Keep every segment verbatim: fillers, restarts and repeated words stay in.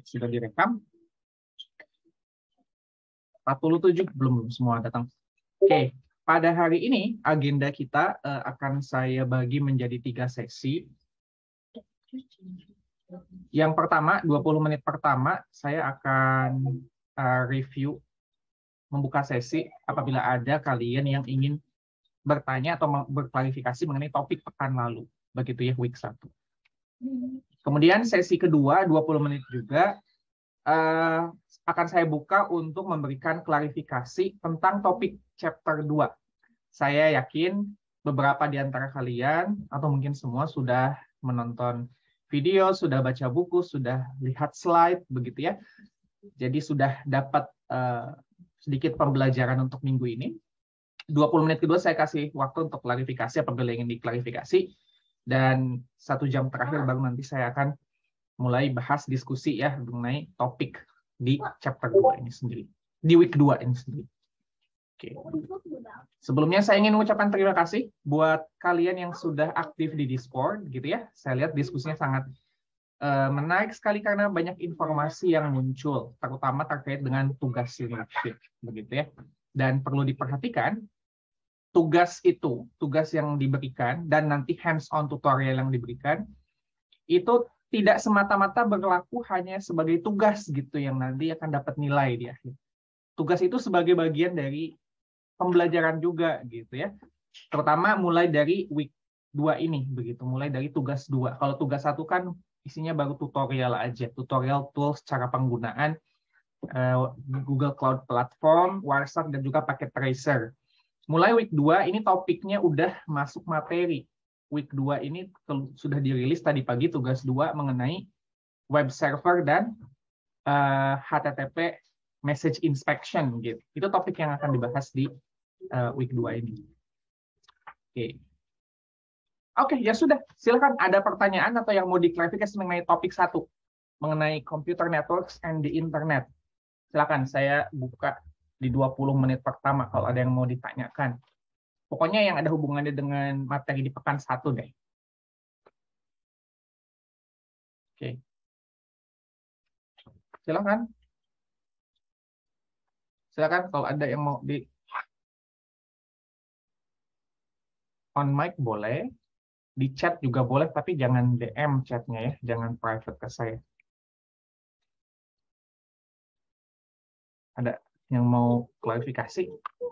sudah direkam. empat puluh tujuh belum semua datang. Oke, pada hari ini agenda kita uh, akan saya bagi menjadi tiga sesi. Yang pertama, dua puluh menit pertama, saya akan uh, review, membuka sesi apabila ada kalian yang ingin bertanya atau berklarifikasi mengenai topik pekan lalu. Begitu ya, week satu. Kemudian sesi kedua, dua puluh menit juga, uh, akan saya buka untuk memberikan klarifikasi tentang topik chapter dua. Saya yakin beberapa di antara kalian, atau mungkin semua, sudah menonton video, sudah baca buku, sudah lihat slide, begitu ya. Jadi sudah dapat uh, sedikit pembelajaran untuk minggu ini. dua puluh menit kedua saya kasih waktu untuk klarifikasi apabila ingin diklarifikasi. Dan satu jam terakhir baru nanti saya akan mulai bahas diskusi ya mengenai topik di chapter dua ini sendiri. Di week dua ini sendiri. Oke. Sebelumnya saya ingin mengucapkan terima kasih buat kalian yang sudah aktif di Discord gitu ya. Saya lihat diskusinya sangat uh, menarik sekali karena banyak informasi yang muncul, terutama terkait dengan tugas leadership begitu ya. Dan perlu diperhatikan tugas itu, tugas yang diberikan dan nanti hands-on tutorial yang diberikan itu tidak semata-mata berlaku hanya sebagai tugas gitu yang nanti akan dapat nilai di akhir. Tugas itu sebagai bagian dari pembelajaran juga gitu ya. Terutama mulai dari week dua ini begitu, mulai dari tugas dua. Kalau tugas satu kan isinya baru tutorial aja, tutorial tools cara penggunaan uh, Google Cloud Platform, Warsak dan juga paket tracer. Mulai week dua ini topiknya udah masuk materi. Week dua ini sudah dirilis tadi pagi tugas dua mengenai web server dan uh, H T T P message inspection gitu. Itu topik yang akan dibahas di uh, week dua ini. Oke. Okay. Oke, okay, ya sudah. Silakan ada pertanyaan atau yang mau diklarifikasi mengenai topik satu, mengenai computer networks and the internet. Silakan saya buka di dua puluh menit pertama kalau ada yang mau ditanyakan. Pokoknya yang ada hubungannya dengan materi di pekan satu deh. Oke. Okay. Silakan. Silakan kalau ada yang mau di on mic boleh, di chat juga boleh, tapi jangan D M chatnya ya, jangan private ke saya. Ada yang mau klarifikasi?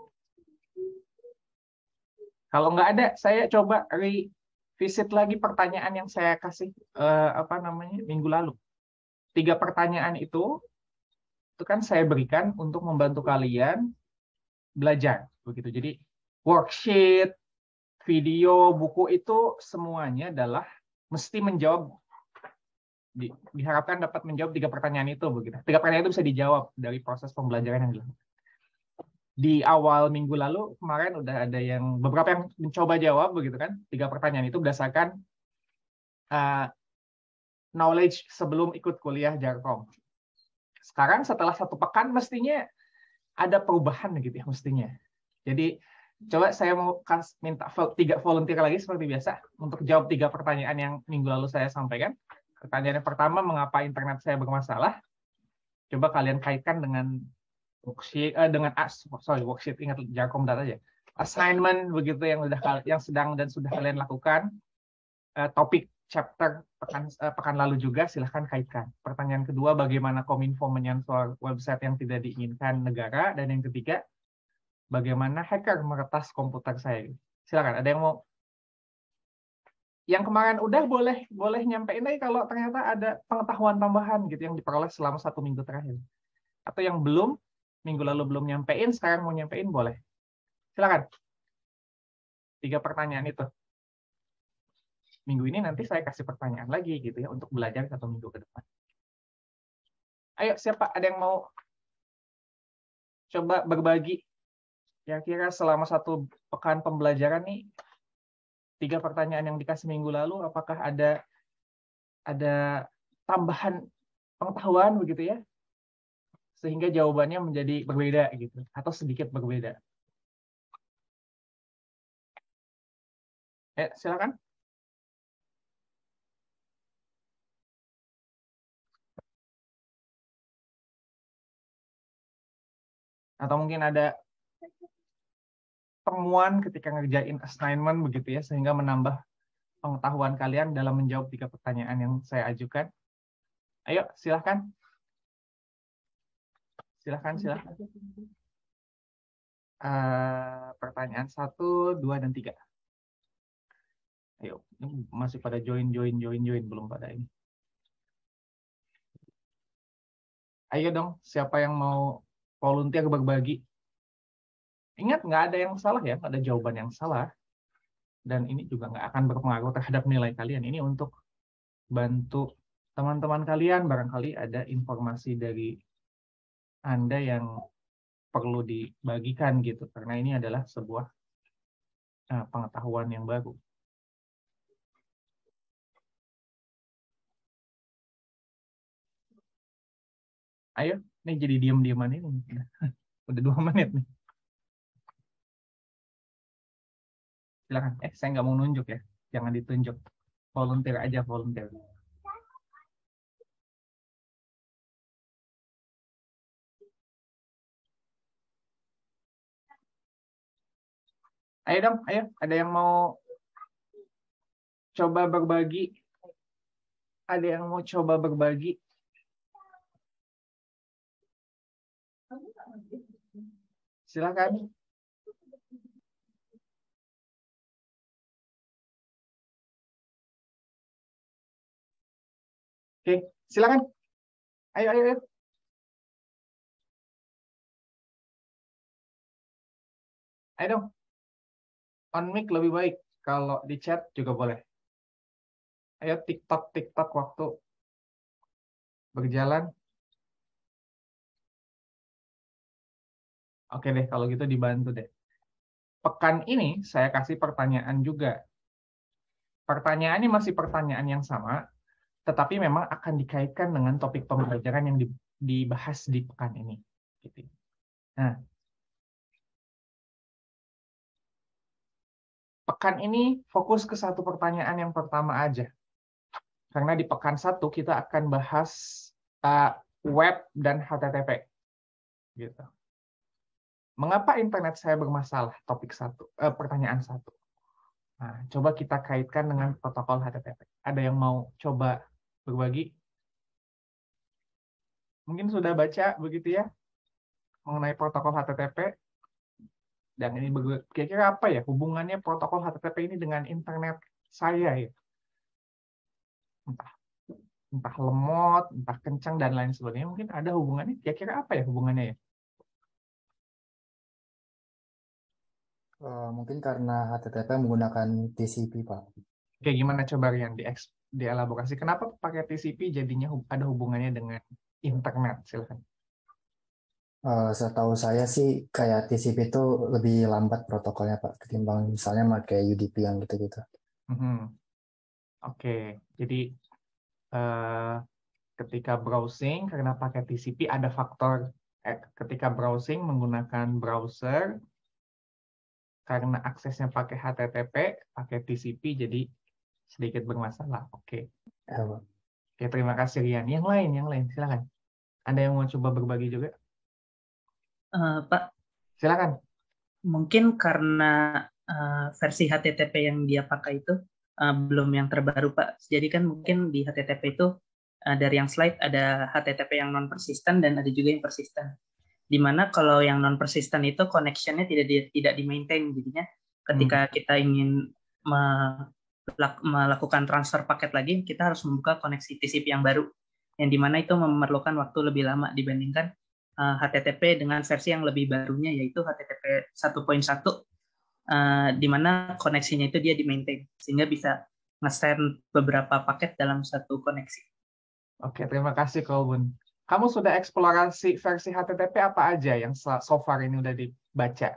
Kalau nggak ada, saya coba revisit lagi pertanyaan yang saya kasih eh, apa namanya minggu lalu. Tiga pertanyaan itu, itu kan saya berikan untuk membantu kalian belajar, begitu. Jadi worksheet, video, buku itu semuanya adalah mesti menjawab, di, diharapkan dapat menjawab tiga pertanyaan itu, begitu. Tiga pertanyaan itu bisa dijawab dari proses pembelajaran yang dilakukan. Di awal minggu lalu kemarin udah ada yang beberapa yang mencoba jawab begitu kan, tiga pertanyaan itu berdasarkan uh, knowledge sebelum ikut kuliah Jarkom. Sekarang setelah satu pekan mestinya ada perubahan gitu ya mestinya. Jadi coba saya mau minta tiga volunteer lagi seperti biasa untuk jawab tiga pertanyaan yang minggu lalu saya sampaikan. Pertanyaan yang pertama, mengapa internet saya bermasalah? Coba kalian kaitkan dengan worksheet eh, dengan as sorry worksheet ingat Jarkom data aja. Assignment begitu yang sudah yang sedang dan sudah kalian lakukan. Uh, topik chapter pekan uh, pekan lalu juga silahkan kaitkan. Pertanyaan kedua, bagaimana Kominfo menyensor website yang tidak diinginkan negara, dan yang ketiga, bagaimana hacker meretas komputer saya. Silakan, ada yang mau? Yang kemarin udah boleh boleh nyampein lagi kalau ternyata ada pengetahuan tambahan gitu yang diperoleh selama satu minggu terakhir. Atau yang belum, minggu lalu belum nyampein, sekarang mau nyampein boleh. Silakan. Tiga pertanyaan itu. Minggu ini nanti saya kasih pertanyaan lagi gitu ya untuk belajar satu minggu ke depan. Ayo, siapa ada yang mau coba berbagi? Kira-kira selama satu pekan pembelajaran nih, tiga pertanyaan yang dikasih minggu lalu, apakah ada ada tambahan pengetahuan begitu ya, sehingga jawabannya menjadi berbeda gitu, atau sedikit berbeda? Eh, silakan. Atau mungkin ada temuan ketika ngerjain assignment begitu ya, sehingga menambah pengetahuan kalian dalam menjawab tiga pertanyaan yang saya ajukan. Ayo, silahkan. Silahkan, silahkan. Uh, pertanyaan satu, dua, dan tiga. Ayo, ini masih pada join, join, join, join, belum pada ini. Ayo dong, siapa yang mau volunteer berbagi? Ingat, nggak ada yang salah ya, nggak ada jawaban yang salah. Dan ini juga nggak akan berpengaruh terhadap nilai kalian. Ini untuk bantu teman-teman kalian, barangkali ada informasi dari Anda yang perlu dibagikan gitu, karena ini adalah sebuah uh, pengetahuan yang baru. Ayo, ini jadi diam-diaman ini. Udah dua menit nih. Silakan. Eh, saya nggak mau nunjuk ya. Jangan ditunjuk. Volunteer aja, volunteer. Ayo dong, ayo. Ada yang mau coba berbagi? Ada yang mau coba berbagi? Silakan. Oke, silakan. Ayo, ayo, ayo. Ayo dong. On mic lebih baik. Kalau di chat juga boleh. Ayo, TikTok, TikTok waktu berjalan. Oke deh, kalau gitu dibantu deh. Pekan ini saya kasih pertanyaan juga. Pertanyaan ini masih pertanyaan yang sama, tetapi memang akan dikaitkan dengan topik pembelajaran yang dibahas di pekan ini. Nah, pekan ini fokus ke satu pertanyaan yang pertama aja. Karena di pekan satu kita akan bahas uh, web dan H T T P. Gitu. Mengapa internet saya bermasalah? Topik satu, eh, pertanyaan satu. Nah, coba kita kaitkan dengan protokol H T T P. Ada yang mau coba berbagi? Mungkin sudah baca begitu ya mengenai protokol H T T P. Dan ini kira-kira apa ya hubungannya protokol H T T P ini dengan internet saya ya? Entah entah lemot, entah kencang dan lain sebagainya. Mungkin ada hubungannya. Kira-kira apa ya hubungannya ya? Uh, mungkin karena H T T P menggunakan T C P, Pak. Oke, gimana coba Rian di dielaborasi? Kenapa pakai T C P jadinya ada hubungannya dengan internet? Silahkan. Uh, setahu saya sih kayak T C P itu lebih lambat protokolnya, Pak, ketimbang misalnya pakai U D P yang gitu-gitu. Mm-hmm. Oke, jadi uh, ketika browsing karena pakai T C P ada faktor eh, ketika browsing menggunakan browser karena aksesnya pakai H T T P, pakai T C P jadi sedikit bermasalah. Oke. Ya, Pak. Oke, terima kasih Rian. Yang lain, yang lain, silakan. Ada yang mau coba berbagi juga? Uh, Pak, silakan. Mungkin karena uh, versi H T T P yang dia pakai itu uh, belum yang terbaru, Pak. Jadi kan mungkin di H T T P itu uh, dari yang slide ada H T T P yang non persisten dan ada juga yang persisten. Dimana kalau yang non persisten itu connection-nya tidak di, tidak di maintain, jadinya ketika hmm. kita ingin me, melakukan transfer paket lagi, kita harus membuka koneksi T C P yang baru, yang dimana itu memerlukan waktu lebih lama dibandingkan uh, H T T P dengan versi yang lebih barunya, yaitu H T T P satu titik satu, uh, dimana koneksinya itu dia di maintain, sehingga bisa nge-send beberapa paket dalam satu koneksi. Oke, terima kasih Kolbun. Kamu sudah eksplorasi versi H T T P apa aja yang so far ini udah dibaca?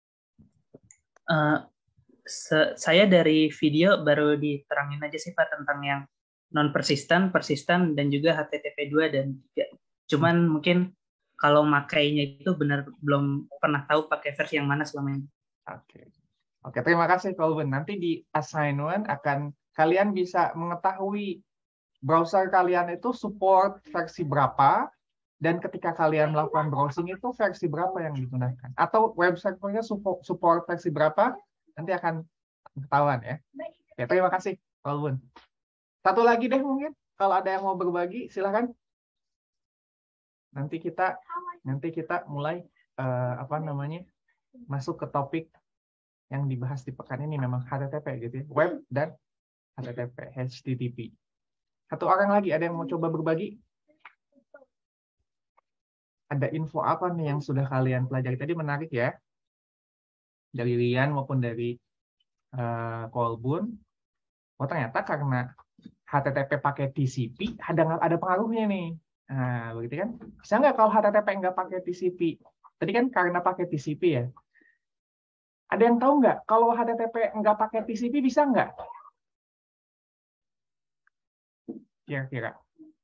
Uh, saya dari video baru diterangin aja sih Pak tentang yang non persistent, persistent dan juga H T T P dua dan tiga. Cuman hmm. mungkin kalau makainya itu benar belum pernah tahu pakai versi yang mana selama ini. Oke. Oke, terima kasih Kolbun. Nanti di assignment akan kalian bisa mengetahui browser kalian itu support versi berapa Dan ketika kalian melakukan browsing itu versi berapa yang digunakan? Atau web servernya support, support versi berapa? Nanti akan ketahuan ya. Ya, terima kasih, Pak Bun. Satu lagi deh mungkin, kalau ada yang mau berbagi, silahkan. Nanti kita nanti kita mulai uh, apa namanya masuk ke topik yang dibahas di pekan ini, memang H T T P gitu ya, web dan H T T P, H T T P. Satu orang lagi, ada yang mau coba berbagi? Ada info apa nih yang sudah kalian pelajari tadi, menarik ya, dari Rian maupun dari uh, Kolbun. Oh ternyata karena H T T P pakai T C P ada ada pengaruhnya nih. Nah begitu kan? Bisa nggak kalau H T T P nggak pakai T C P? Tadi kan karena pakai T C P ya. Ada yang tahu nggak kalau H T T P nggak pakai T C P bisa nggak? Kira-kira.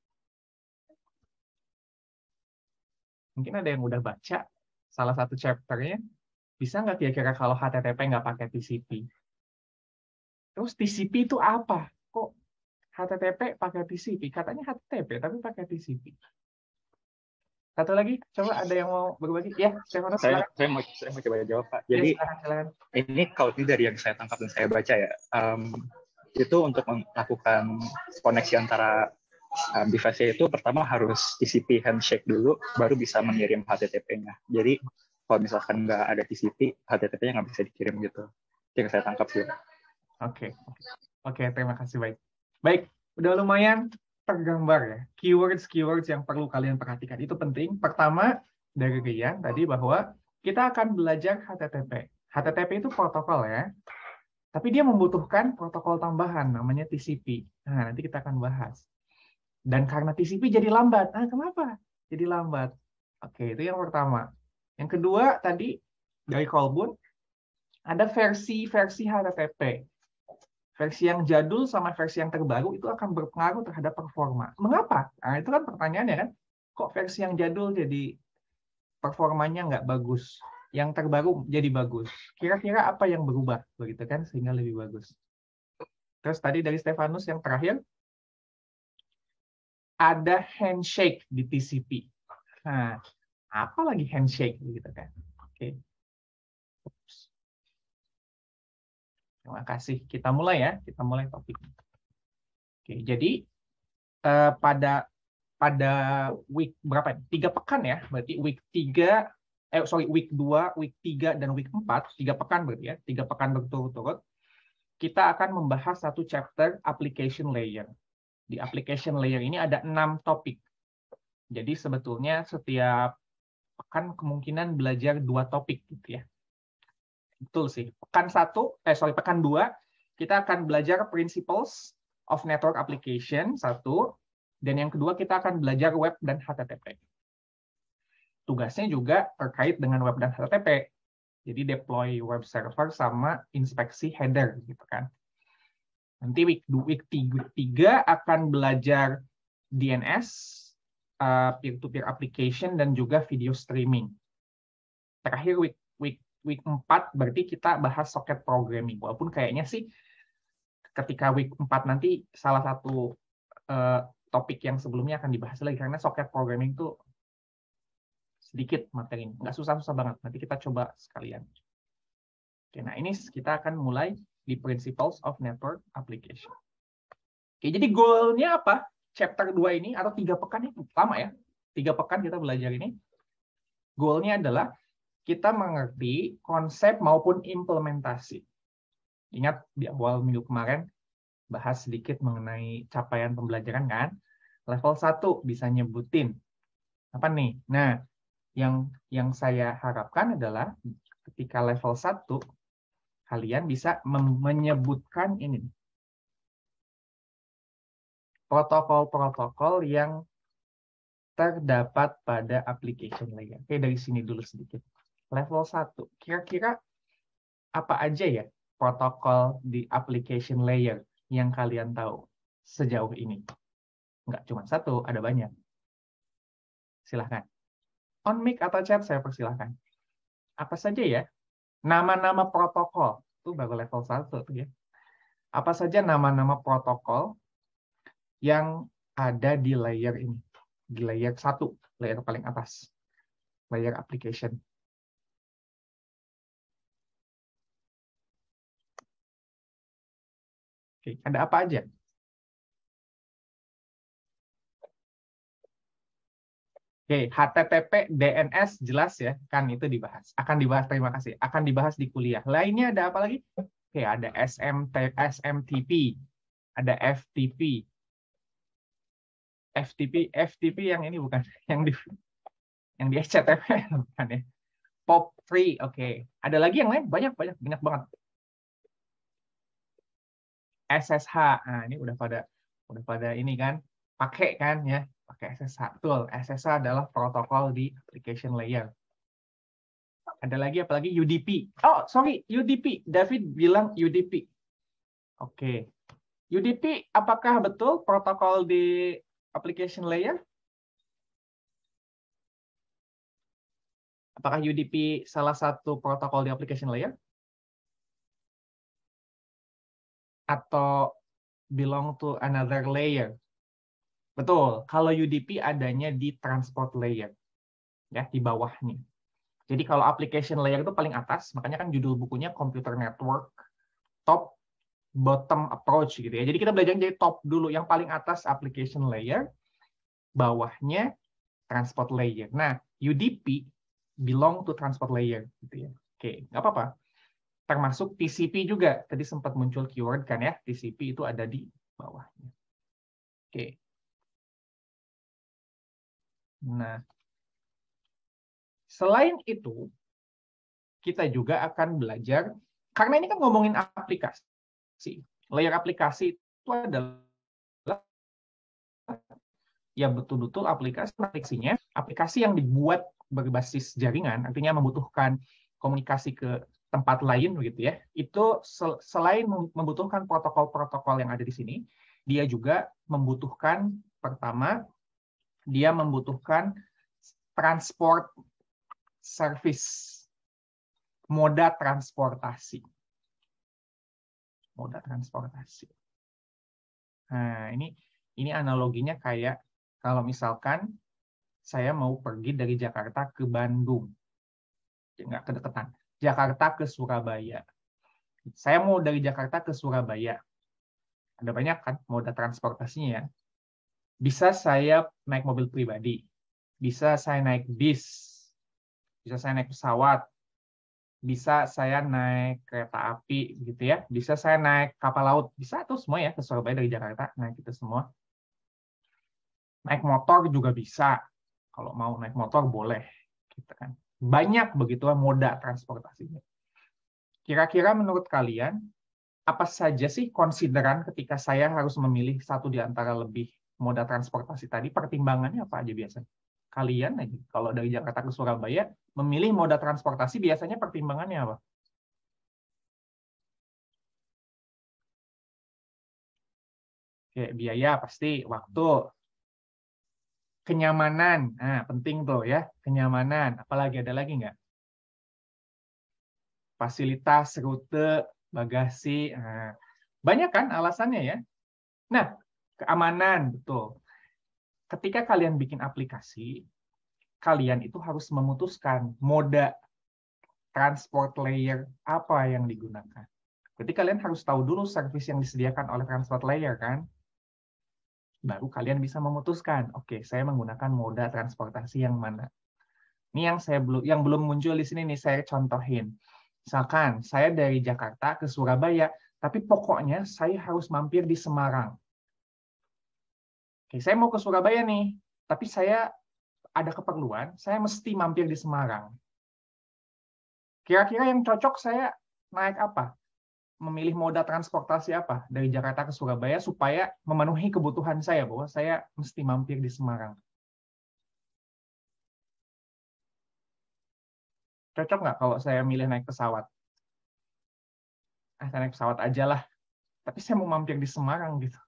Mungkin ada yang udah baca salah satu chapternya. Bisa nggak kira-kira kalau H T T P nggak pakai T C P? Terus T C P itu apa? Kok H T T P pakai T C P? Katanya H T T P, tapi pakai T C P. Satu lagi, coba ada yang mau berbagi? Ya, Stefanus, saya, saya mau saya mau coba jawab, Pak. Jadi ya, silakan, silakan. Ini kalau ini dari yang saya tangkap dan saya baca ya, um, itu untuk melakukan koneksi antara um, device itu pertama harus T C P handshake dulu, baru bisa mengirim H T T P-nya. Jadi kalau misalkan nggak ada T C P, H T T P-nya nggak bisa dikirim gitu. Itu yang saya tangkap sih. Oke, oke, terima kasih, baik. Baik, udah lumayan tergambar ya. Keywords-keywords yang perlu kalian perhatikan itu penting. Pertama, dari Rian tadi bahwa kita akan belajar H T T P. H T T P itu protokol ya. Tapi dia membutuhkan protokol tambahan namanya T C P. Nah, nanti kita akan bahas. Dan karena T C P jadi lambat. Nah, kenapa? Jadi lambat. Oke, itu yang pertama. Yang kedua tadi dari Kolbun ada versi-versi H T T P. Versi yang jadul sama versi yang terbaru itu akan berpengaruh terhadap performa. Mengapa? Nah, itu kan pertanyaannya kan. Kok versi yang jadul jadi performanya nggak bagus? Yang terbaru jadi bagus. Kira-kira apa yang berubah? Begitu kan, sehingga lebih bagus. Terus tadi dari Stefanus yang terakhir, ada handshake di T C P. Nah, apa lagi handshake? Begitu kan. Oke. Oops. Terima kasih. Kita mulai ya. Kita mulai topik. Oke, jadi eh, pada pada week berapa? Tiga pekan ya. Berarti week tiga, eh sorry week dua, week tiga dan week empat, tiga pekan berarti ya. Tiga pekan berturut-turut. Kita akan membahas satu chapter application layer. Di application layer ini ada enam topik. Jadi sebetulnya setiap pekan kemungkinan belajar dua topik gitu ya. Betul sih. Pekan satu, eh sorry, pekan dua, kita akan belajar principles of network application, satu. Dan yang kedua, kita akan belajar web dan H T T P. Tugasnya juga terkait dengan web dan H T T P. Jadi deploy web server sama inspeksi header, gitu kan. Nanti week, week tiga akan belajar D N S, uh, peer-to-peer application, dan juga video streaming. Terakhir week, week Week empat berarti kita bahas socket programming. Walaupun kayaknya sih ketika week empat nanti salah satu uh, topik yang sebelumnya akan dibahas lagi. Karena socket programming itu sedikit materinya. Nggak susah-susah banget. Nanti kita coba sekalian. Oke, nah ini kita akan mulai di Principles of Network Application. Oke, jadi goal-nya apa? Chapter dua ini, atau tiga pekan ini, lama ya. Tiga pekan kita belajar ini. Goal-nya adalah kita mengerti konsep maupun implementasi. Ingat di awal minggu kemarin bahas sedikit mengenai capaian pembelajaran kan? Level satu bisa nyebutin apa nih? Nah, yang yang saya harapkan adalah ketika level satu kalian bisa menyebutkan ini. Protokol-protokol yang terdapat pada application layer. Oke, dari sini dulu sedikit. Level satu, kira-kira apa aja ya protokol di application layer yang kalian tahu sejauh ini? Nggak cuma satu, ada banyak. Silahkan. On mic atau chat saya persilahkan. Apa saja ya? Nama-nama protokol, itu baru level satu. Ya. Apa saja nama-nama protokol yang ada di layer ini? Di layer satu, layer paling atas, layer application. Oke, ada apa aja? Oke, H T T P, D N S jelas ya, kan itu dibahas. Akan dibahas, terima kasih. Akan dibahas di kuliah. Lainnya ada apa lagi? Oke, ada S M T, S M T P, ada F T P. F T P, F T P yang ini bukan, yang di yang di H T T P bukan ya. P O P tiga, oke. Ada lagi yang lain? Banyak, banyak, banyak banget. S S H, nah ini udah pada, udah pada ini kan, pakai kan ya. Pakai S S H. Betul, S S H adalah protokol di application layer. Ada lagi apa lagi? U D P. Oh, sorry, U D P. David bilang U D P. Oke. U D P apakah betul protokol di application layer? Apakah U D P salah satu protokol di application layer? Atau belong to another layer? Betul, kalau U D P adanya di transport layer, ya di bawahnya. Jadi kalau application layer itu paling atas, makanya kan judul bukunya Computer Network Top Bottom Approach gitu ya. Jadi kita belajar dari top dulu, yang paling atas application layer, bawahnya transport layer. Nah, U D P belong to transport layer gitu ya. Oke, nggak apa-apa. Termasuk T C P juga. Tadi sempat muncul keyword kan ya, T C P itu ada di bawahnya. Oke. Nah, selain itu, kita juga akan belajar, karena ini kan ngomongin aplikasi. Layer aplikasi itu adalah ya betul-betul aplikasi aplikasinya, aplikasi yang dibuat berbasis jaringan, artinya membutuhkan komunikasi ke tempat lain begitu ya. Itu selain membutuhkan protokol-protokol yang ada di sini, dia juga membutuhkan pertama dia membutuhkan transport service, moda transportasi. Moda transportasi. Nah, ini ini analoginya kayak kalau misalkan saya mau pergi dari Jakarta ke Bandung. Nggak kedekatan. Jakarta ke Surabaya. Saya mau dari Jakarta ke Surabaya. Ada banyak kan moda transportasinya ya. Bisa saya naik mobil pribadi. Bisa saya naik bis. Bisa saya naik pesawat. Bisa saya naik kereta api gitu ya. Bisa saya naik kapal laut. Bisa tuh semua ya ke Surabaya dari Jakarta. Naik itu semua. Naik motor juga bisa. Kalau mau naik motor boleh. Gitu kan. Banyak begitu moda transportasinya. Kira-kira menurut kalian, apa saja sih konsideran ketika saya harus memilih satu di antara lebih moda transportasi tadi? Pertimbangannya apa aja biasanya? Kalian aja, kalau dari Jakarta ke Surabaya, memilih moda transportasi biasanya pertimbangannya apa? Oke, biaya pasti, waktu, kenyamanan, nah penting tuh ya, kenyamanan. Apalagi ada lagi nggak? Fasilitas, rute, bagasi, nah, banyak kan alasannya ya. Nah, keamanan, betul. Ketika kalian bikin aplikasi, kalian itu harus memutuskan moda transport layer apa yang digunakan. Jadi kalian harus tahu dulu service yang disediakan oleh transport layer kan. Baru kalian bisa memutuskan, oke, okay, saya menggunakan moda transportasi yang mana. Ini yang saya belum yang belum muncul di sini nih, saya contohin. Misalkan saya dari Jakarta ke Surabaya, tapi pokoknya saya harus mampir di Semarang. Oke, saya mau ke Surabaya nih, tapi saya ada keperluan, saya mesti mampir di Semarang. Kira-kira yang cocok saya naik apa? Memilih moda transportasi apa dari Jakarta ke Surabaya supaya memenuhi kebutuhan saya bahwa saya mesti mampir di Semarang. Cocok nggak kalau saya milih naik pesawat? Ah, saya naik pesawat aja lah. Tapi saya mau mampir di Semarang gitu.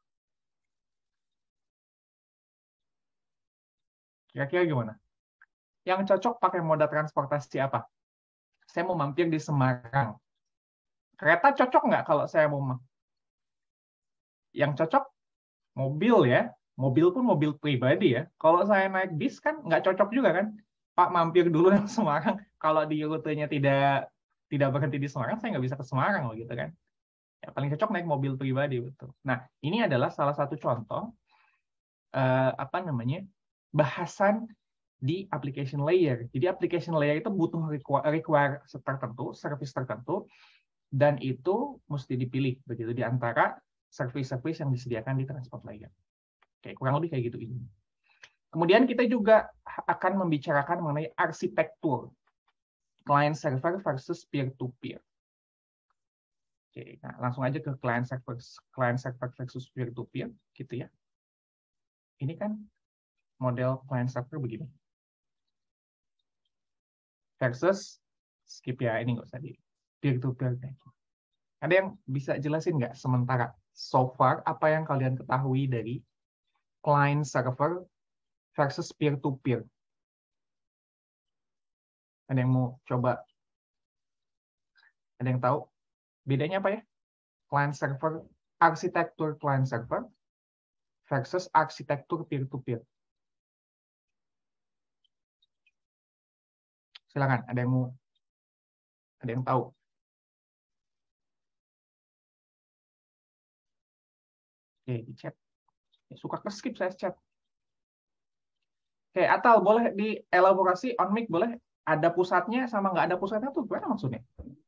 Kira-kira gimana? Yang cocok pakai moda transportasi apa? Saya mau mampir di Semarang. Kereta cocok nggak kalau saya mau? Yang cocok mobil ya, mobil pun mobil pribadi ya. Kalau saya naik bis kan nggak cocok juga kan. Pak mampir dulu yang Semarang. Kalau di rutenya tidak tidak berhenti di Semarang, saya nggak bisa ke Semarang loh gitu kan. Ya, paling cocok naik mobil pribadi betul. Nah ini adalah salah satu contoh eh, apa namanya bahasan di application layer. Jadi application layer itu butuh require, require tertentu, service tertentu, dan itu mesti dipilih begitu di antara service-service yang disediakan di transport layer. Oke, kurang lebih kayak gitu ini. Kemudian kita juga akan membicarakan mengenai arsitektur client server versus peer-to-peer. Oke, nah langsung aja ke client server, client server versus peer-to-peer, gitu ya. Ini kan model client server begini. Versus, skip ya, ini nggak usah di peer-to-peer. Ada yang bisa jelasin nggak sementara so far apa yang kalian ketahui dari client server versus peer-to-peer? Ada yang mau coba? Ada yang tahu bedanya apa ya? Client server, arsitektur client server versus arsitektur peer-to-peer. Silakan, ada yang mau? Ada yang tahu? Oke, di chat. Suka ke-skip saya chat. Oke, Atal, boleh dielaborasi on mic, boleh? Ada pusatnya sama nggak ada pusatnya tuh, gimana maksudnya?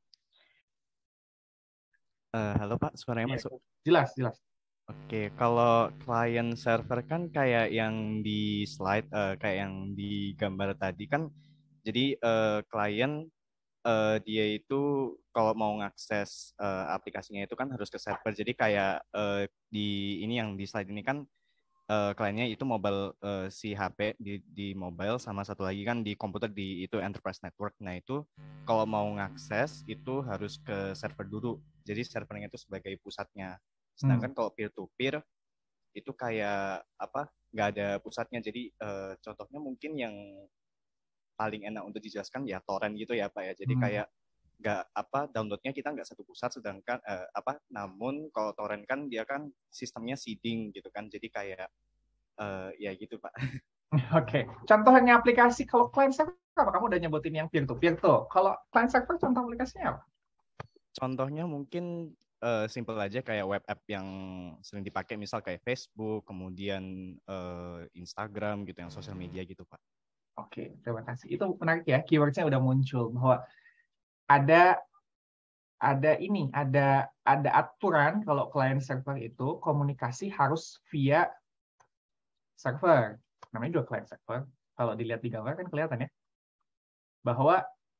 Uh, halo Pak, suaranya ya, masuk? Jelas, jelas. Oke, kalau client server kan kayak yang di slide, uh, kayak yang di gambar tadi kan, jadi uh, klien uh, dia itu kalau mau ngakses uh, aplikasinya itu kan harus ke server. Jadi kayak uh, di ini yang di slide ini kan uh, kliennya itu mobile uh, si H P di di mobile, sama satu lagi kan di komputer di itu enterprise network. Nah itu kalau mau ngakses itu harus ke server dulu. Jadi servernya itu sebagai pusatnya. Sedangkan hmm. kalau peer to peer itu kayak apa? Nggak ada pusatnya. Jadi uh, contohnya mungkin yang paling enak untuk dijelaskan ya torrent gitu ya Pak ya. Jadi hmm. kayak nggak apa downloadnya kita nggak satu pusat, sedangkan uh, apa namun kalau torrent kan dia kan sistemnya seeding gitu kan, jadi kayak uh, ya gitu Pak. Oke, okay. Contohnya aplikasi kalau client server apa? Kamu udah nyebutin yang peer to peer tuh. Kalau client server contoh aplikasinya apa? Contohnya mungkin uh, simple aja kayak web app yang sering dipakai, misal kayak Facebook, kemudian uh, Instagram gitu, yang sosial media gitu Pak. Oke, terima kasih. Itu menarik ya, keywordnya udah muncul bahwa ada ada ini, ada ada aturan kalau client server itu komunikasi harus via server. Namanya juga client server. Kalau dilihat di gambar kan kelihatan ya, bahwa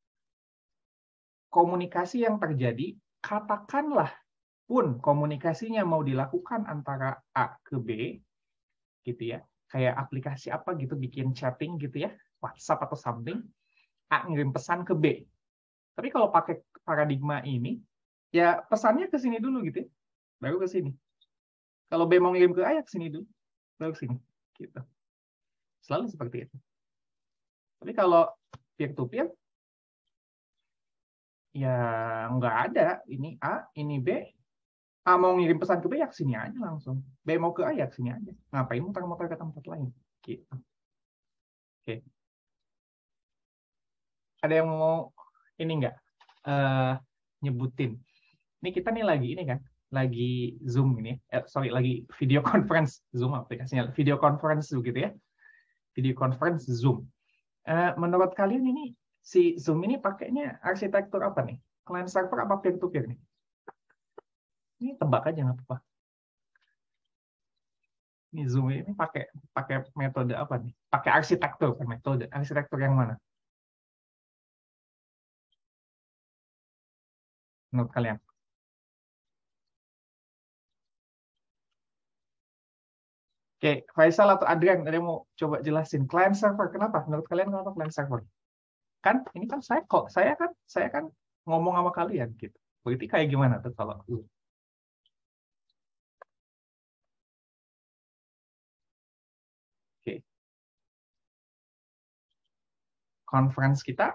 komunikasi yang terjadi, katakanlah pun komunikasinya mau dilakukan antara A ke B, gitu ya, kayak aplikasi apa gitu, bikin chatting gitu ya, WhatsApp atau something, A ngirim pesan ke B. Tapi kalau pakai paradigma ini, ya pesannya ke sini dulu gitu ya, baru ke sini. Kalau B mau ngirim ke A, ya ke sini dulu, baru ke sini. Gitu. Selalu seperti itu. Tapi kalau peer-to-peer, ya nggak ada. Ini A, ini B. A mau ngirim pesan ke B, ya ke sini aja langsung. B mau ke A, ya ke sini aja. Ngapain muter-muter ke tempat lain? Gitu. Oke. Ada yang mau ini nggak? Uh, nyebutin. Ini kita nih lagi ini kan, lagi Zoom ini. Eh, sorry, lagi video conference. Zoom aplikasinya. Video conference begitu ya. Video conference Zoom. Uh, menurut kalian ini, si Zoom ini pakainya arsitektur apa nih? Client server apa peer-to-peer nih? Ini tebak aja nggak apa-apa. Ini Zoom ini pakai pakai metode apa nih? Pakai arsitektur kan metode. Arsitektur yang mana? Menurut kalian? Oke, Faisal atau Adrian, ada yang mau coba jelasin client server? Kenapa? Menurut kalian kenapa client server? Kan ini kan saya kok saya kan saya kan ngomong sama kalian gitu. Berarti kayak gimana tuh kalau Oke. Conference kita,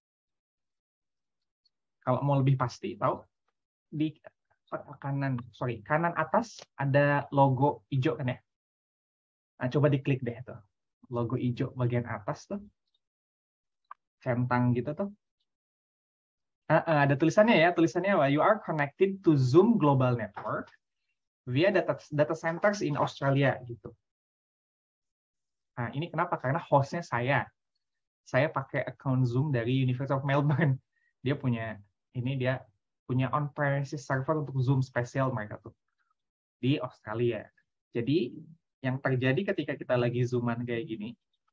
kalau mau lebih pasti tahu, di kanan sorry kanan atas ada logo hijau kan ya. Nah, coba diklik deh tuh. Logo hijau bagian atas tuh. Centang gitu tuh. Uh, uh, ada tulisannya ya, tulisannya apa? You are connected to Zoom Global Network via data, data centers in Australia gitu. Nah, ini kenapa? Karena hostnya saya. Saya pakai account Zoom dari University of Melbourne. Dia punya, ini dia punya on-premises server untuk Zoom spesial mereka tuh. Di Australia. Jadi, yang terjadi ketika kita lagi Zooman kayak gini,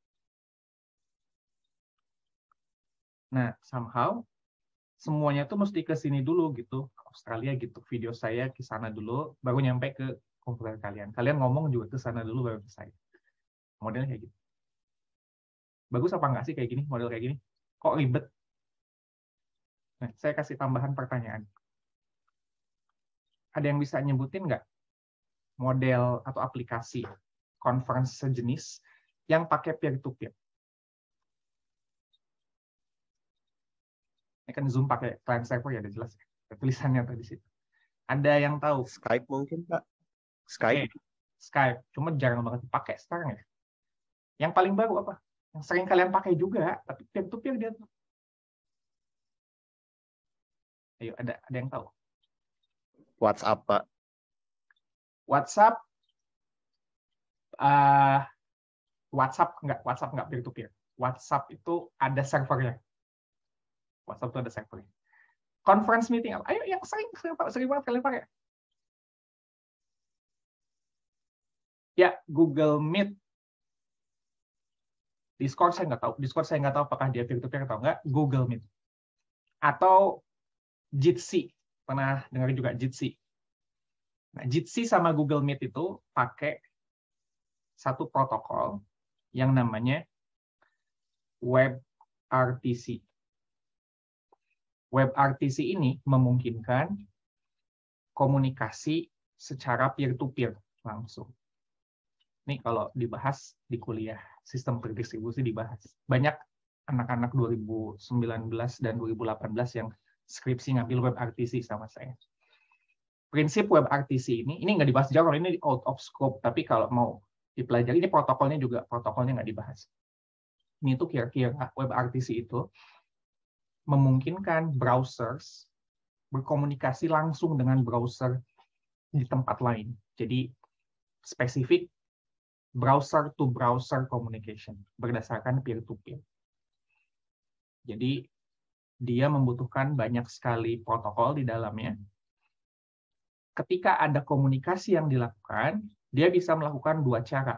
nah, somehow, semuanya tuh mesti ke sini dulu gitu, ke Australia gitu. Video saya ke sana dulu, baru nyampe ke komputer kalian. Kalian ngomong juga ke sana dulu, baru ke saya. Modelnya kayak gitu. Bagus apa enggak sih kayak gini, model kayak gini? Kok ribet? Nah, saya kasih tambahan pertanyaan. Ada yang bisa nyebutin nggak model atau aplikasi conference sejenis yang pakai peer-to-peer? Ini kan Zoom pakai client server ya, udah jelas ya. Ada tulisannya tuh di situ. Ada yang tahu? Skype mungkin, Pak. Skype. Okay. Skype, cuma jarang banget dipakai sekarang ya. Yang paling baru apa? Yang sering kalian pakai juga, tapi peer-to-peer dia tuh. Ayo, ada ada yang tahu? WhatsApp, Pak. WhatsApp, uh, WhatsApp nggak, WhatsApp nggak peer-to-peer. WhatsApp itu ada servernya. WhatsApp itu ada servernya. Conference meeting, ayo yang sering, sering, sering banget kalian pakai. Ya, Google Meet. Discord saya nggak tahu. Discord saya nggak tahu apakah dia peer-to-peer atau nggak. Google Meet. Atau Jitsi. Pernah dengar juga Jitsi. Nah, Jitsi sama Google Meet itu pakai satu protokol yang namanya WebRTC. WebRTC ini memungkinkan komunikasi secara peer-to-peer langsung. Ini kalau dibahas di kuliah sistem terdistribusi dibahas. Banyak anak-anak dua ribu sembilan belas dan dua ribu delapan belas yang skripsi ngambil WebRTC sama saya. Prinsip WebRTC ini, ini nggak dibahas jauh, ini out of scope, tapi kalau mau dipelajari, ini protokolnya juga, protokolnya nggak dibahas. Ini tuh kira-kira WebRTC itu memungkinkan browsers berkomunikasi langsung dengan browser di tempat lain. Jadi spesifik browser to browser communication berdasarkan peer-to-peer. Jadi dia membutuhkan banyak sekali protokol di dalamnya. Ketika ada komunikasi yang dilakukan, dia bisa melakukan dua cara.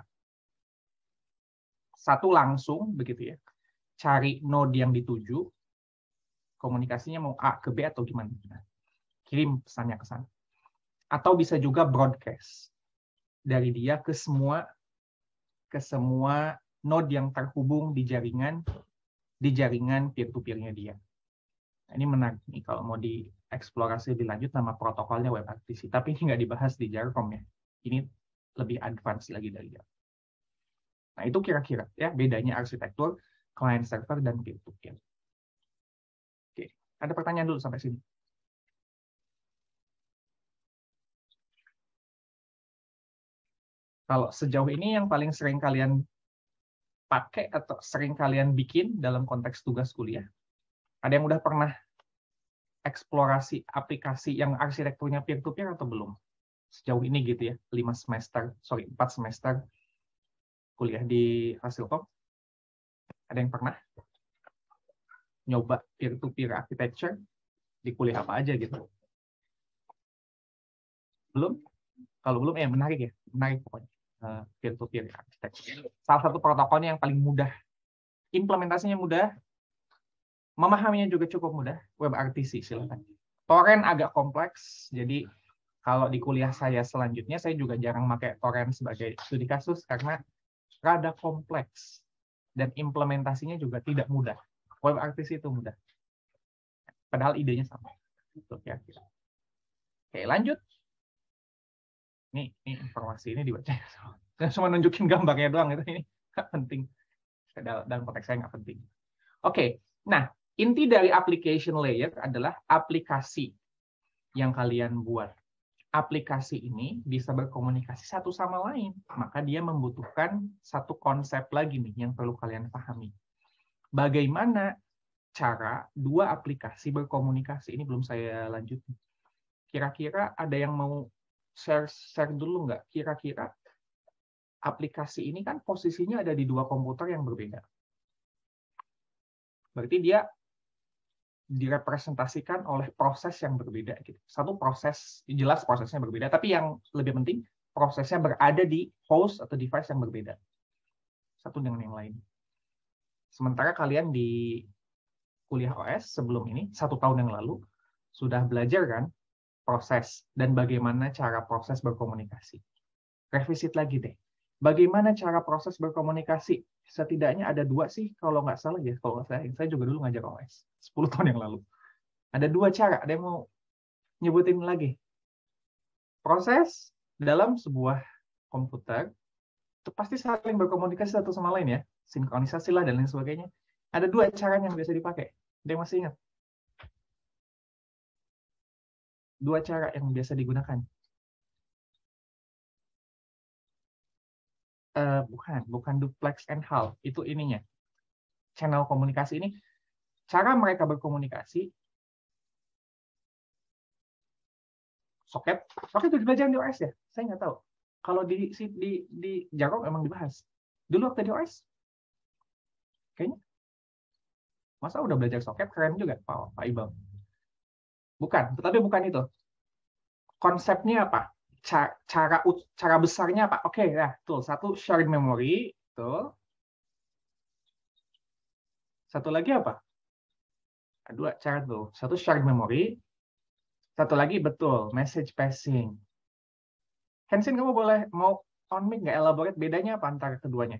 Satu langsung begitu ya, cari node yang dituju, komunikasinya mau A ke B atau gimana. Kirim pesannya ke sana. Atau bisa juga broadcast dari dia ke semua ke semua node yang terhubung di jaringan di jaringan peer-to-peer-nya dia. Nah, ini menarik nih kalau mau dieksplorasi lebih lanjut nama protokolnya WebRTC. Tapi ini nggak dibahas di Jarcom ya. Ini lebih advance lagi dari Jarcom. Nah itu kira-kira ya bedanya arsitektur client server dan peer-to-peer. Oke, ada pertanyaan dulu sampai sini. Kalau sejauh ini yang paling sering kalian pakai atau sering kalian bikin dalam konteks tugas kuliah, ada yang udah pernah eksplorasi aplikasi yang arsitekturnya peer-to-peer atau belum? Sejauh ini gitu ya, lima semester, sorry, empat semester kuliah di Hasilkom. Ada yang pernah nyoba peer-to-peer architecture di kuliah apa aja gitu? Belum? Kalau belum, ya menarik ya, menarik pokoknya. Peer-to-peer architecture. Salah satu protokolnya yang paling mudah, implementasinya mudah, memahaminya juga cukup mudah, WebRTC silakan. Torrent agak kompleks, jadi kalau di kuliah saya selanjutnya, saya juga jarang pakai torrent sebagai studi kasus karena rada kompleks dan implementasinya juga tidak mudah. WebRTC itu mudah, padahal idenya sama. Itu kira-kira. Oke, lanjut. Ini, ini informasi ini dibaca. Saya cuma nunjukin gambarnya doang, itu ini nggak penting. Dalam konteks saya nggak penting. Oke, nah inti dari application layer adalah aplikasi yang kalian buat. aplikasi ini bisa berkomunikasi satu sama lain, maka dia membutuhkan satu konsep lagi nih yang perlu kalian pahami. Bagaimana cara dua aplikasi berkomunikasi? Ini belum saya lanjutin. Kira-kira ada yang mau share share dulu nggak? Kira-kira aplikasi ini kan posisinya ada di dua komputer yang berbeda. Berarti dia direpresentasikan oleh proses yang berbeda gitu. Satu proses, jelas prosesnya berbeda, tapi yang lebih penting prosesnya berada di host atau device yang berbeda. Satu dengan yang lain. Sementara kalian di kuliah O S sebelum ini, satu tahun yang lalu, sudah belajar kan proses dan bagaimana cara proses berkomunikasi. Revisit lagi deh. Bagaimana cara proses berkomunikasi? Setidaknya ada dua sih, kalau nggak salah ya. Kalau saya, saya juga dulu ngajar O S, sepuluh tahun yang lalu. Ada dua cara, ada yang mau nyebutin lagi. Proses dalam sebuah komputer, itu pasti saling berkomunikasi satu sama lain ya. Sinkronisasi lah dan lain sebagainya. Ada dua cara yang biasa dipakai. Ada yang masih ingat? Dua cara yang biasa digunakan. Uh, bukan, bukan duplex and half. Itu ininya. Channel komunikasi ini. Cara mereka berkomunikasi. Soket. Soket itu belajar di O S ya? Saya nggak tahu. Kalau di di di Jarom emang dibahas. Dulu waktu di O S. Kayaknya. Masa udah belajar soket? Keren juga, Pak, Pak Ibam. Bukan, tetapi bukan itu. Konsepnya apa? Cara cara besarnya apa? Oke, okay, ya, tuh satu shared memory, tuh. Satu lagi apa? Dua cara tuh. Satu shared memory, satu lagi betul message passing. Hansin, kamu boleh mau on mic nggak elaborate bedanya apa antara keduanya?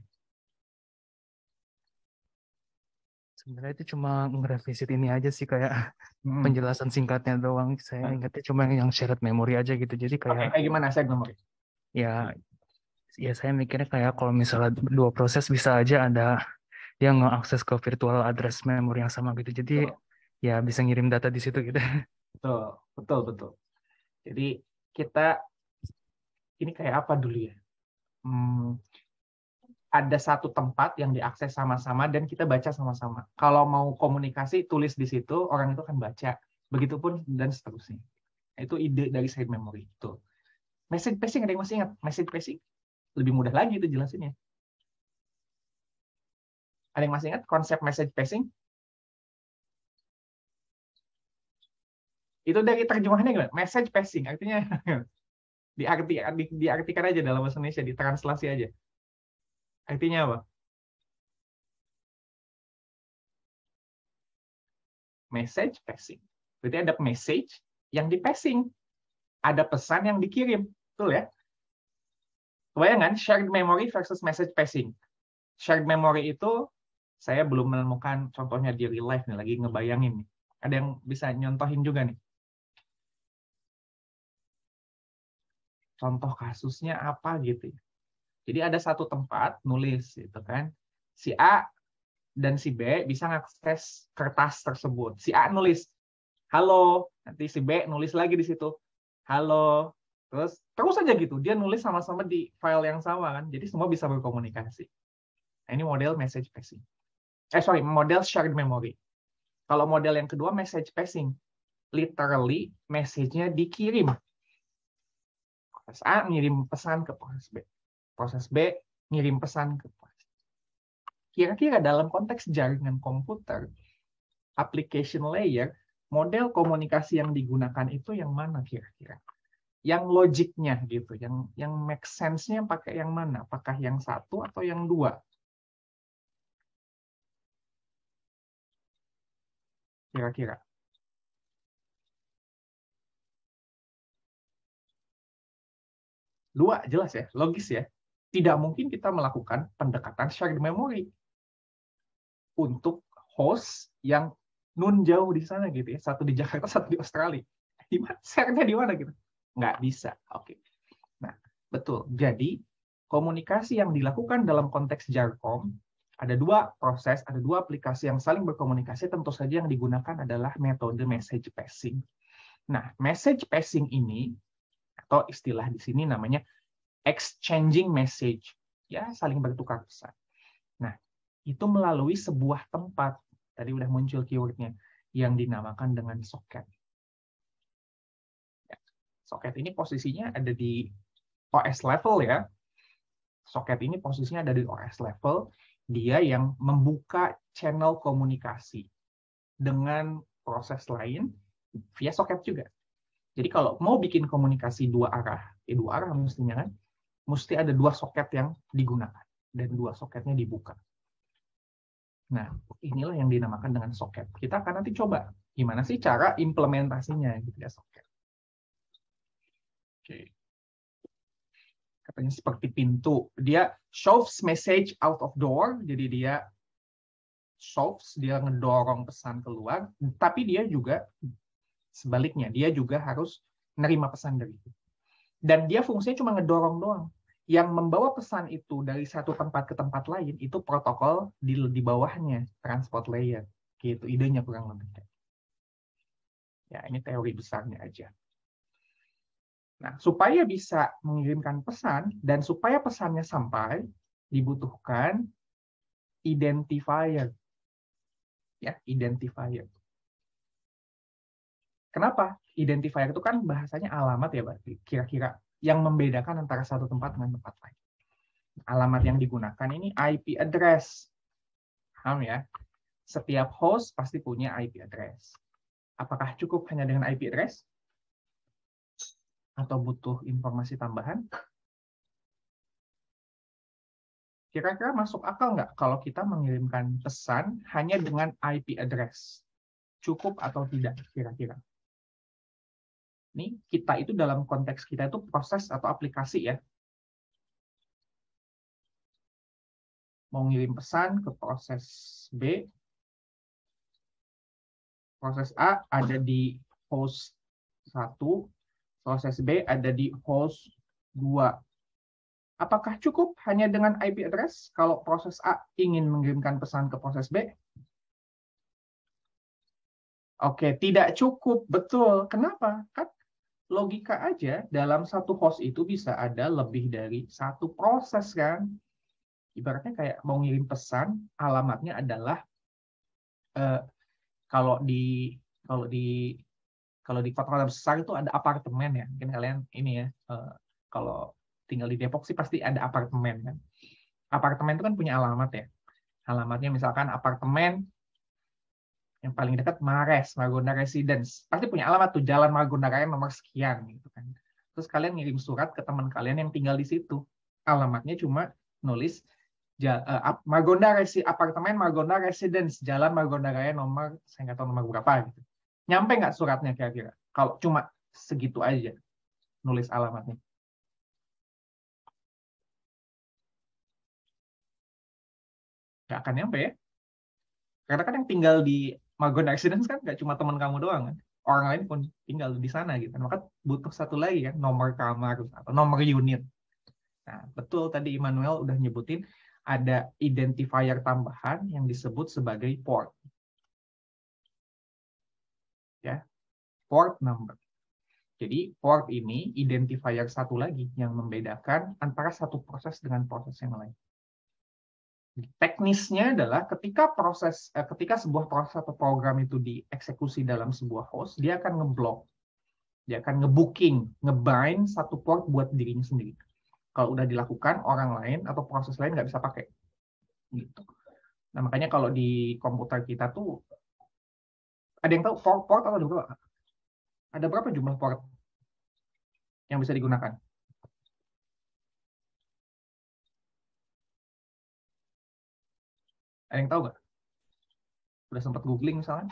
Sebenarnya itu cuma ngerevisit ini aja sih kayak hmm. penjelasan singkatnya doang. Saya ingatnya cuma yang shared memory aja gitu. Jadi kayak okay, kayak gimana shared memory? Ya, ya saya mikirnya kayak kalau misalnya dua proses bisa aja ada yang ngeakses ke virtual address memory yang sama gitu. Jadi betul. Ya bisa ngirim data di situ gitu. Betul, betul, betul. Jadi kita ini kayak apa dulu ya? Hmm, ada satu tempat yang diakses sama-sama dan kita baca sama-sama. Kalau mau komunikasi, tulis di situ, orang itu akan baca. Begitupun dan seterusnya. Itu ide dari shared memory. Itu. Message passing, ada yang masih ingat? Message passing? Lebih mudah lagi itu jelasinnya. Ada yang masih ingat konsep message passing? Itu dari terjemahannya gimana? Message passing, artinya diarti, di, diartikan aja dalam bahasa Indonesia, ditranslasi aja. Artinya apa? Message passing. Berarti ada message yang di passing. Ada pesan yang dikirim. Betul ya? Kebayang kan? Shared memory versus message passing. Shared memory itu saya belum menemukan contohnya di real life nih, lagi ngebayangin nih. Ada yang bisa nyontohin juga nih. Contoh kasusnya apa gitu ya. Jadi ada satu tempat nulis gitu kan. Si A dan si B bisa mengakses kertas tersebut. Si A nulis halo, nanti si B nulis lagi di situ. Halo. Terus terus aja gitu. Dia nulis sama-sama di file yang sama kan. Jadi semua bisa berkomunikasi. Nah, ini model message passing. Eh sorry, model shared memory. Kalau model yang kedua message passing. Literally message-nya dikirim. Proses A ngirim pesan ke proses B. Proses B ngirim pesan ke proses. Kira-kira dalam konteks jaringan komputer, application layer, model komunikasi yang digunakan itu yang mana kira-kira? Yang logiknya gitu, yang yang make sense-nya pakai yang mana? Apakah yang satu atau yang dua? Kira-kira. Dua, jelas ya, logis ya. Tidak mungkin kita melakukan pendekatan shared memory untuk host yang nun jauh di sana gitu ya, satu di Jakarta, satu di Australia. Di mana? Share-nya di mana gitu? Nggak bisa. Oke. Nah, betul. Jadi komunikasi yang dilakukan dalam konteks Jarcom ada dua proses, ada dua aplikasi yang saling berkomunikasi. Tentu saja yang digunakan adalah metode message passing. Nah, message passing ini atau istilah di sini namanya exchanging message, ya saling bertukar pesan. Nah, itu melalui sebuah tempat, tadi udah muncul keywordnya, yang dinamakan dengan soket. Ya, soket ini posisinya ada di O S level ya. Soket ini posisinya ada di O S level, dia yang membuka channel komunikasi dengan proses lain via soket juga. Jadi kalau mau bikin komunikasi dua arah, ya dua arah mestinya kan, mesti ada dua soket yang digunakan dan dua soketnya dibuka. Nah, inilah yang dinamakan dengan soket. Kita akan nanti coba gimana sih cara implementasinya gitu ya soket. Oke. Katanya seperti pintu. Dia shoves message out of door, jadi dia shoves, dia ngedorong pesan keluar, tapi dia juga sebaliknya, dia juga harus nerima pesan dari itu. Dan dia fungsinya cuma ngedorong doang. Yang membawa pesan itu dari satu tempat ke tempat lain, itu protokol di, di bawahnya, transport layer. Gitu, idenya kurang lebih. Ya, ini teori besarnya aja. Nah, supaya bisa mengirimkan pesan dan supaya pesannya sampai, dibutuhkan identifier. Ya, identifier. Kenapa? Identifier itu kan bahasanya alamat ya, berarti kira-kira yang membedakan antara satu tempat dengan tempat lain. Alamat yang digunakan ini I P address. Paham ya? Setiap host pasti punya I P address. Apakah cukup hanya dengan I P address? Atau butuh informasi tambahan? Kira-kira masuk akal nggak kalau kita mengirimkan pesan hanya dengan I P address? Cukup atau tidak kira-kira? Ini kita itu dalam konteks kita itu proses atau aplikasi ya. Mau ngirim pesan ke proses B, proses A ada di host satu, proses B ada di host dua. Apakah cukup hanya dengan I P address kalau proses A ingin mengirimkan pesan ke proses B? Oke, tidak cukup. Betul. Kenapa? Kan logika aja dalam satu host itu bisa ada lebih dari satu proses kan. Ibaratnya kayak mau ngirim pesan, alamatnya adalah eh, kalau di kalau di kalau di kota-kota besar itu ada apartemen ya. Mungkin kalian ini ya, eh, kalau tinggal di Depok sih pasti ada apartemen kan. Apartemen itu kan punya alamat ya. Alamatnya misalkan apartemen yang paling dekat Mares, Margonda Residence. Pasti punya alamat tuh, Jalan Margonda Raya nomor sekian gitu kan. Terus kalian ngirim surat ke teman kalian yang tinggal di situ. Alamatnya cuma nulis uh, Margonda Resi apartemen Margonda Residence, Jalan Margonda Raya nomor saya nggak tahu nomor berapa gitu. Nyampe nggak suratnya kira-kira? Kalau cuma segitu aja nulis alamatnya. Nggak akan nyampe ya. Karena kan yang tinggal di Margonda Residence kan nggak cuma teman kamu doang kan. Orang lain pun tinggal di sana gitu. Maka butuh satu lagi kan, nomor kamar atau nomor unit. Nah, betul tadi Immanuel udah nyebutin ada identifier tambahan yang disebut sebagai port. Ya. Port number. Jadi port ini identifier satu lagi yang membedakan antara satu proses dengan proses yang lain. Teknisnya adalah ketika proses, eh, ketika sebuah proses atau program itu dieksekusi dalam sebuah host, dia akan ngeblok, dia akan ngebooking, ngebind satu port buat dirinya sendiri. Kalau udah dilakukan, orang lain atau proses lain nggak bisa pakai. Gitu. Nah makanya kalau di komputer kita tuh, ada yang tahu port, port atau ada berapa? Ada berapa jumlah port yang bisa digunakan? Ada yang tahu nggak? Udah sempat googling misalnya?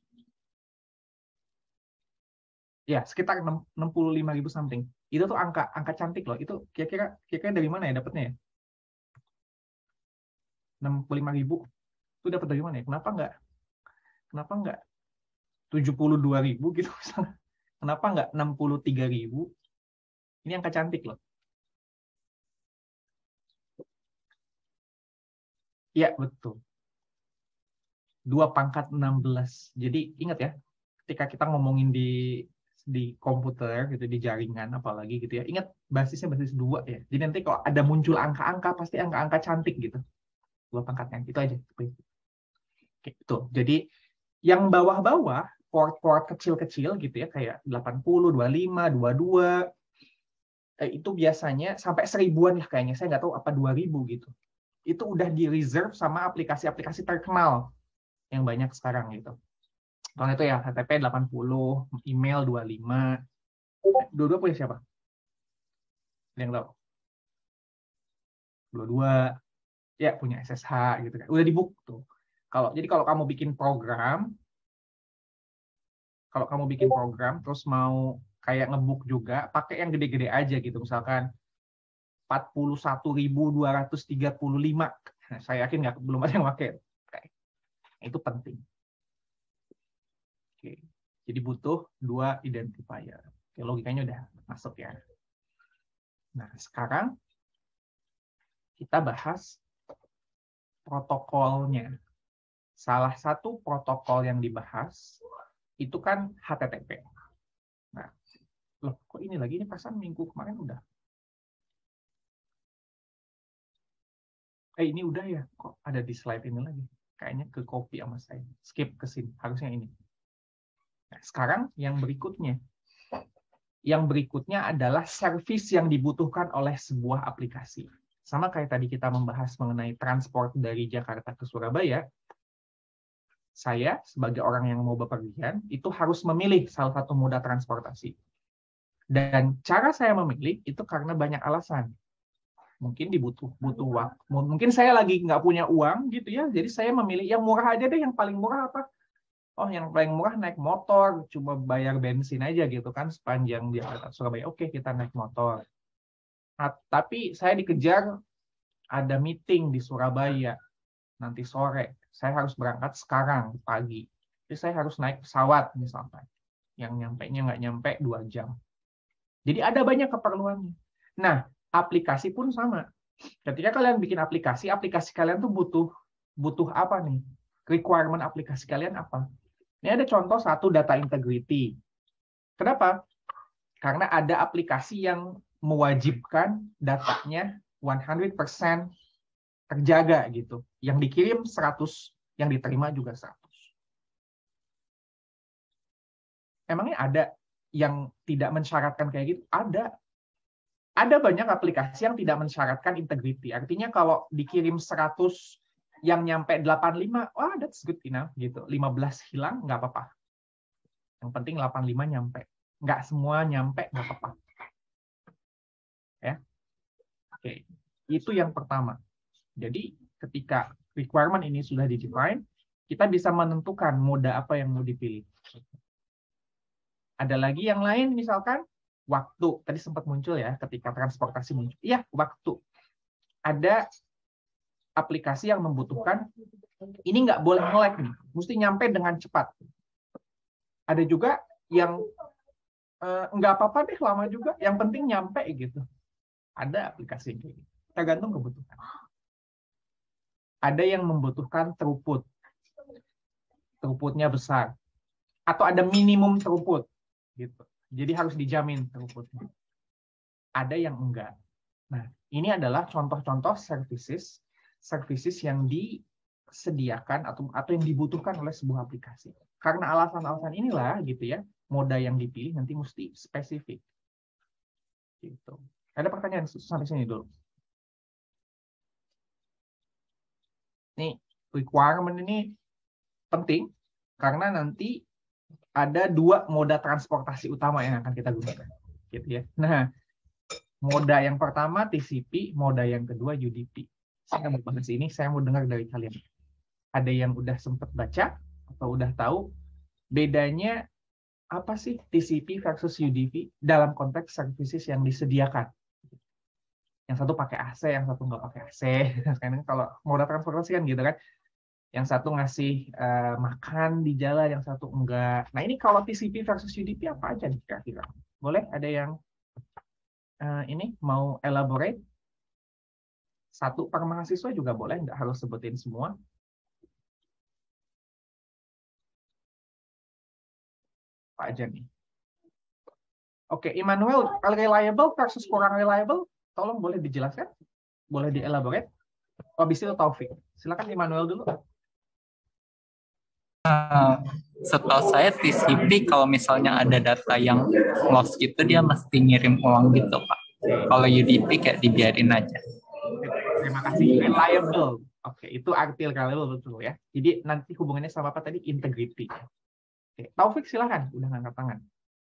Ya, sekitar enam puluh lima ribu something. Itu tuh angka angka cantik loh. Itu kira-kira kira-kira dari mana ya dapatnya ya? enam puluh lima ribu. Itu dapat dari mana ya? Kenapa nggak? Kenapa nggak tujuh puluh dua ribu gitu misalnya? Kenapa nggak enam puluh tiga ribu? Ini angka cantik loh. Iya, betul. dua pangkat enam belas. Jadi ingat ya, ketika kita ngomongin di di komputer gitu, di jaringan apalagi gitu ya. Ingat basisnya basis dua ya. Jadi nanti kalau ada muncul angka-angka pasti angka-angka cantik gitu. Dua pangkatnya itu aja. Gitu. Jadi yang bawah-bawah port-port kecil-kecil gitu ya kayak delapan puluh, dua puluh lima, dua puluh dua eh, itu biasanya sampai seribuan lah kayaknya. Saya nggak tahu apa dua ribu gitu. Itu udah di reserve sama aplikasi-aplikasi terkenal yang banyak sekarang gitu. Kalau itu ya H T T P delapan puluh, email dua puluh lima. Dua-dua punya siapa? Ada yang tahu? Dua-dua ya punya S S H gitu kan. Udah dibook tuh. Kalau jadi kalau kamu bikin program, kalau kamu bikin program terus mau kayak ngebook juga, pakai yang gede-gede aja gitu. Misalkan empat puluh satu ribu dua ratus tiga puluh lima. Nah, saya yakin nggak belum ada yang pakai. Itu penting. Oke. Jadi butuh dua identifier. Oke, logikanya udah masuk ya. Nah, sekarang kita bahas protokolnya. Salah satu protokol yang dibahas itu kan H T T P. Nah, loh, kok ini lagi? Ini perasaan minggu kemarin udah. Eh, ini udah ya? Kok ada di slide ini lagi? Kayaknya ke copy sama saya. Skip ke sini. Harusnya ini. Nah, sekarang yang berikutnya. Yang berikutnya adalah service yang dibutuhkan oleh sebuah aplikasi. Sama kayak tadi kita membahas mengenai transport dari Jakarta ke Surabaya, saya sebagai orang yang mau bepergian, itu harus memilih salah satu moda transportasi. Dan cara saya memilih itu karena banyak alasan. Mungkin dibutuh butuh waktu. Mungkin saya lagi nggak punya uang gitu ya, jadi saya memilih yang murah aja deh. Yang paling murah apa? Oh, yang paling murah naik motor, cuma bayar bensin aja gitu kan sepanjang Jakarta Surabaya. Oke, kita naik motor. Nah, tapi saya dikejar ada meeting di Surabaya nanti sore. Saya harus berangkat sekarang pagi. Jadi saya harus naik pesawat misalkan. Yang nyampe-nya nggak nyampe dua jam. Jadi ada banyak keperluannya. Nah, aplikasi pun sama. Ketika kalian bikin aplikasi, aplikasi kalian tuh butuh butuh apa nih? Requirement aplikasi kalian apa? Ini ada contoh satu, data integrity. Kenapa? Karena ada aplikasi yang mewajibkan datanya seratus persen terjaga gitu. Yang dikirim seratus, yang diterima juga seratus. Emangnya ada yang tidak mensyaratkan kayak gitu? Ada. Ada banyak aplikasi yang tidak mensyaratkan integrity. Artinya kalau dikirim seratus yang nyampe delapan puluh lima, wah, that's good enough gitu. lima belas hilang nggak apa-apa. Yang penting delapan puluh lima nyampe. Nggak semua nyampe nggak apa-apa. Ya. Oke. Itu yang pertama. Jadi ketika requirement ini sudah di-define, kita bisa menentukan moda apa yang mau dipilih. Ada lagi yang lain, misalkan waktu. Tadi sempat muncul ya, ketika transportasi muncul. Iya, waktu. Ada aplikasi yang membutuhkan, ini nggak boleh nge-lag nih, mesti nyampe dengan cepat. Ada juga yang eh, nggak apa-apa deh, lama juga, yang penting nyampe gitu. Ada aplikasi yang kayak gitu. Tergantung kebutuhan. Ada yang membutuhkan throughput. Throughputnya besar. Atau ada minimum throughput. Gitu. Jadi harus dijamin throughputnya. Ada yang enggak. Nah, ini adalah contoh-contoh services, services yang disediakan atau atau yang dibutuhkan oleh sebuah aplikasi. Karena alasan-alasan inilah gitu ya, moda yang dipilih nanti mesti spesifik. Gitu. Ada pertanyaan sampai sini dulu. Nih, requirement ini penting karena nanti ada dua moda transportasi utama yang akan kita gunakan, gitu ya. Nah, moda yang pertama T C P, moda yang kedua U D P. Saya mau bahas ini, saya mau dengar dari kalian. Ada yang udah sempat baca atau udah tahu bedanya apa sih T C P versus U D P dalam konteks services yang disediakan? Yang satu pakai A C, yang satu nggak pakai A C. Karena kalau moda transportasi kan gitu kan. Yang satu ngasih uh, makan di jalan, yang satu enggak. Nah ini kalau T C P versus U D P apa aja nih kira-kira? Boleh ada yang uh, ini mau elaborate? Satu per mahasiswa juga boleh, nggak harus sebutin semua. Apa aja nih? Oke, Immanuel, reliable versus kurang reliable, tolong boleh dijelaskan? Boleh dielaborate? Habis itu Taufik. Silakan Immanuel dulu. Uh, setahu saya T C P kalau misalnya ada data yang lost gitu dia mesti ngirim ulang gitu Pak. Kalau U D P kayak dibiarin aja. Terima kasih. Reliable. Oke, itu arti reliable betul ya. Jadi nanti hubungannya sama apa tadi? Integrity. Oke, Taufik silakan. Udah ngangkat tangan.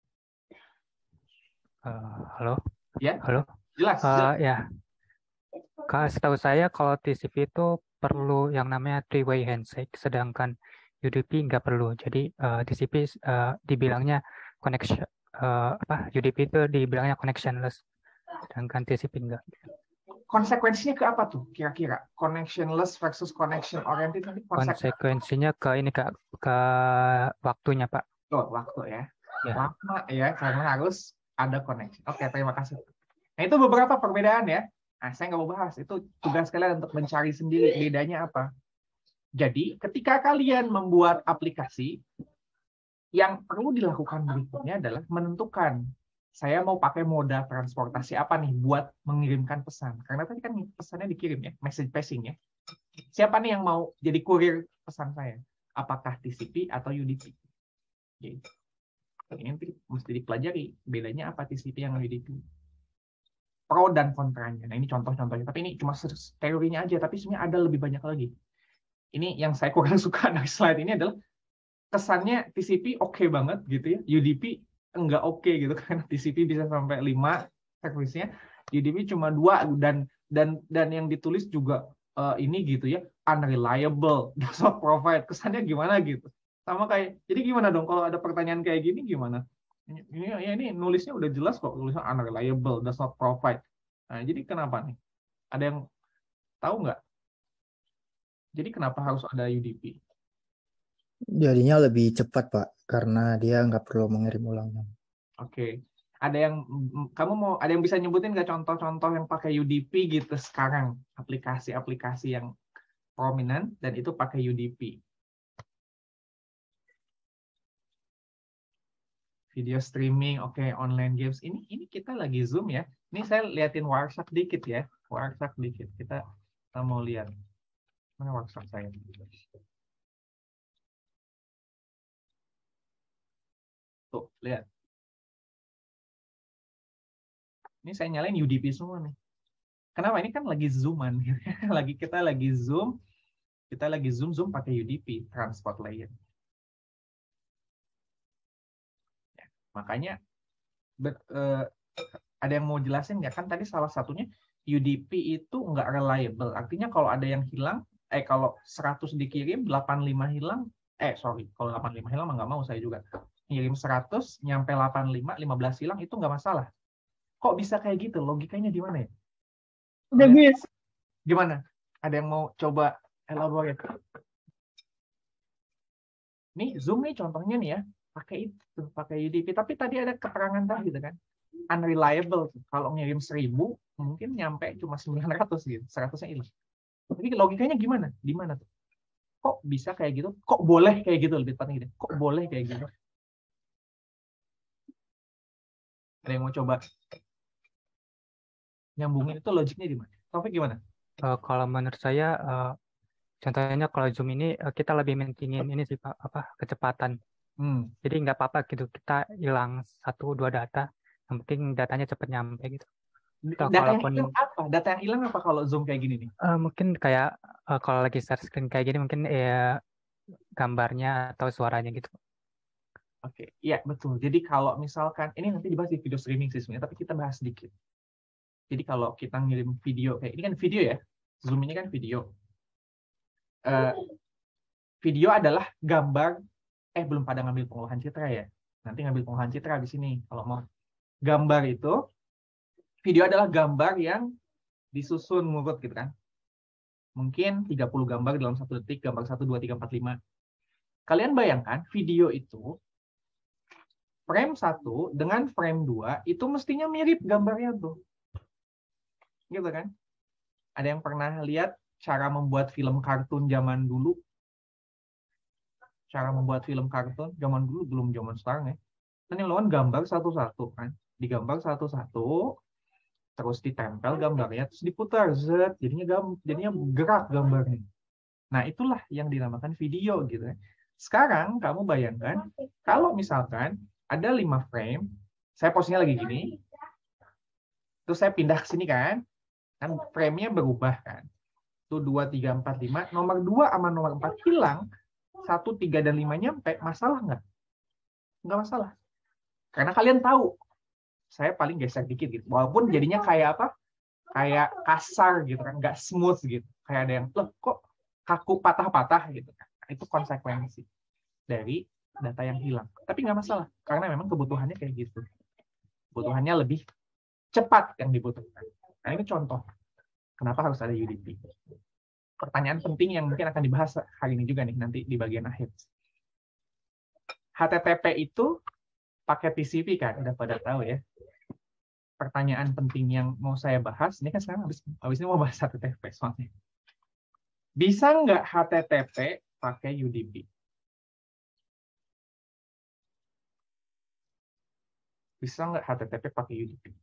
Uh, halo. Ya. Halo. Jelas. Uh, jelas. Ya. Setahu saya kalau T C P itu perlu yang namanya three-way handshake, sedangkan U D P nggak perlu. Jadi uh, T C P uh, dibilangnya connection, uh, apa U D P itu dibilangnya connectionless, sedangkan T C P enggak. Konsekuensinya ke apa tuh kira-kira? Connectionless versus connection oriented nanti konsekuensinya ke ini ke, ke waktunya Pak. Oh, waktu ya. Ya. Lama ya karena harus ada connection. Oke, terima kasih. Nah, itu beberapa perbedaan ya. Nah, saya nggak mau bahas. Itu tugas kalian untuk mencari sendiri bedanya apa. Jadi, ketika kalian membuat aplikasi, yang perlu dilakukan berikutnya adalah menentukan saya mau pakai moda transportasi apa nih buat mengirimkan pesan. Karena tadi kan pesannya dikirim ya, message passing ya. Siapa nih yang mau jadi kurir pesan saya? Apakah T C P atau U D P? Jadi, ini mesti dipelajari. Bedanya apa T C P yang U D P? Pro dan kontranya. Nah, ini contoh-contohnya. Tapi ini cuma teorinya aja, tapi sebenarnya ada lebih banyak lagi. Ini yang saya kurang suka dari slide ini adalah kesannya T C P oke okay banget gitu ya, U D P enggak oke okay gitu karena T C P bisa sampai lima servisnya, U D P cuma dua dan dan dan yang ditulis juga uh, ini gitu ya, unreliable, does not provide. Kesannya gimana gitu. Sama kayak jadi gimana dong kalau ada pertanyaan kayak gini gimana? Ini ya ini nulisnya udah jelas kok, tulisnya unreliable, does not provide. Nah, jadi kenapa nih? Ada yang tahu nggak? Jadi kenapa harus ada U D P? Jadinya lebih cepat, Pak, karena dia nggak perlu mengirim ulangnya. Oke. Ada yang kamu mau ada yang bisa nyebutin nggak contoh-contoh yang pakai U D P gitu sekarang, aplikasi-aplikasi yang prominent dan itu pakai U D P? Video streaming, oke, okay. Online games. Ini ini kita lagi Zoom ya. Ini saya liatin Warsak dikit ya. Warsak dikit. Kita kita mau lihat. Mana workshop saya? Tuh, lihat. Ini saya nyalain U D P semua nih. Kenapa? Ini kan lagi zooman. lagi kita lagi zoom. Kita lagi zoom zoom pakai U D P, transport layer. Ya, makanya ber, eh, ada yang mau jelasin nggak? Kan tadi salah satunya U D P itu nggak reliable. Artinya kalau ada yang hilang, eh kalau seratus dikirim, delapan puluh lima hilang, eh sorry, kalau delapan puluh lima hilang nggak mau saya juga. Ngirim seratus, nyampe delapan puluh lima, lima belas hilang, itu nggak masalah. Kok bisa kayak gitu? Logikanya di mana ya? Udah bisa. Gimana? Ada yang mau coba elaborate? Nih, Zoom nih contohnya nih ya, pakai itu, pakai U D P. Tapi tadi ada keterangan tadi gitu kan, unreliable. Kalau ngirim seribu, mungkin nyampe cuma sembilan ratus gitu, seratusnya hilang. Jadi logikanya gimana? Di mana tuh? Kok bisa kayak gitu? Kok boleh kayak gitu? Lebih tepatnya gitu. Kok boleh kayak gitu? Ada yang mau coba nyambungin itu logiknya di mana? Taufik gimana? Uh, kalau menurut saya, uh, contohnya kalau Zoom ini uh, kita lebih mentingin ini sih Pak, apa kecepatan. Hmm. Jadi nggak apa-apa gitu kita hilang satu dua data, yang penting datanya cepat nyampe gitu. Atau data kalaupun, yang hilang apa? Data yang hilang apa kalau Zoom kayak gini nih? Uh, mungkin kayak uh, kalau lagi share screen kayak gini mungkin ya gambarnya atau suaranya gitu. Oke, iya betul. Jadi kalau misalkan ini nanti dibahas di video streaming sih sebenarnya, tapi kita bahas sedikit. Jadi kalau kita ngirim video kayak ini kan video ya, Zoom ini kan video. Uh, video adalah gambar. Eh belum pada ngambil pengolahan citra ya. Nanti ngambil pengolahan citra di sini. Kalau mau gambar itu, video adalah gambar yang disusun ngurut gitu kan. Mungkin tiga puluh gambar dalam satu detik, gambar satu, dua, tiga, empat, lima. Kalian bayangkan video itu frame satu dengan frame dua itu mestinya mirip gambarnya tuh. Gitu kan? Ada yang pernah lihat cara membuat film kartun zaman dulu? Cara membuat film kartun zaman dulu belum zaman sekarang ya. Nanti melakukan gambar satu-satu kan, digambar satu-satu, terus ditempel gambarnya, terus diputar, zet, jadinya gam, jadinya gerak gambarnya. Nah itulah yang dinamakan video gitu. Sekarang kamu bayangkan kalau misalkan ada lima frame, saya posisinya lagi gini, terus saya pindah ke sini kan, kan frame-nya berubah kan. Tuh dua, tiga, empat, lima, nomor dua sama nomor empat hilang, satu, tiga, dan lima nyampe, masalah nggak? Nggak masalah. Karena kalian tahu, saya paling geser dikit gitu. Walaupun jadinya kayak apa? Kayak kasar gitu kan, nggak smooth gitu. Kayak ada yang, loh kok kaku patah-patah gitu. Nah, itu konsekuensi dari data yang hilang. Tapi nggak masalah, karena memang kebutuhannya kayak gitu. Kebutuhannya lebih cepat yang dibutuhkan. Nah ini contoh. Kenapa harus ada U D P? Pertanyaan penting yang mungkin akan dibahas hari ini juga nih, nanti di bagian akhir. H T T P itu pakai T C P kan, udah pada tahu ya. Pertanyaan penting yang mau saya bahas, ini kan sekarang habis, habis ini mau bahas H T T P soalnya. Bisa nggak H T T P pakai U D P? Bisa nggak H T T P pakai U D P?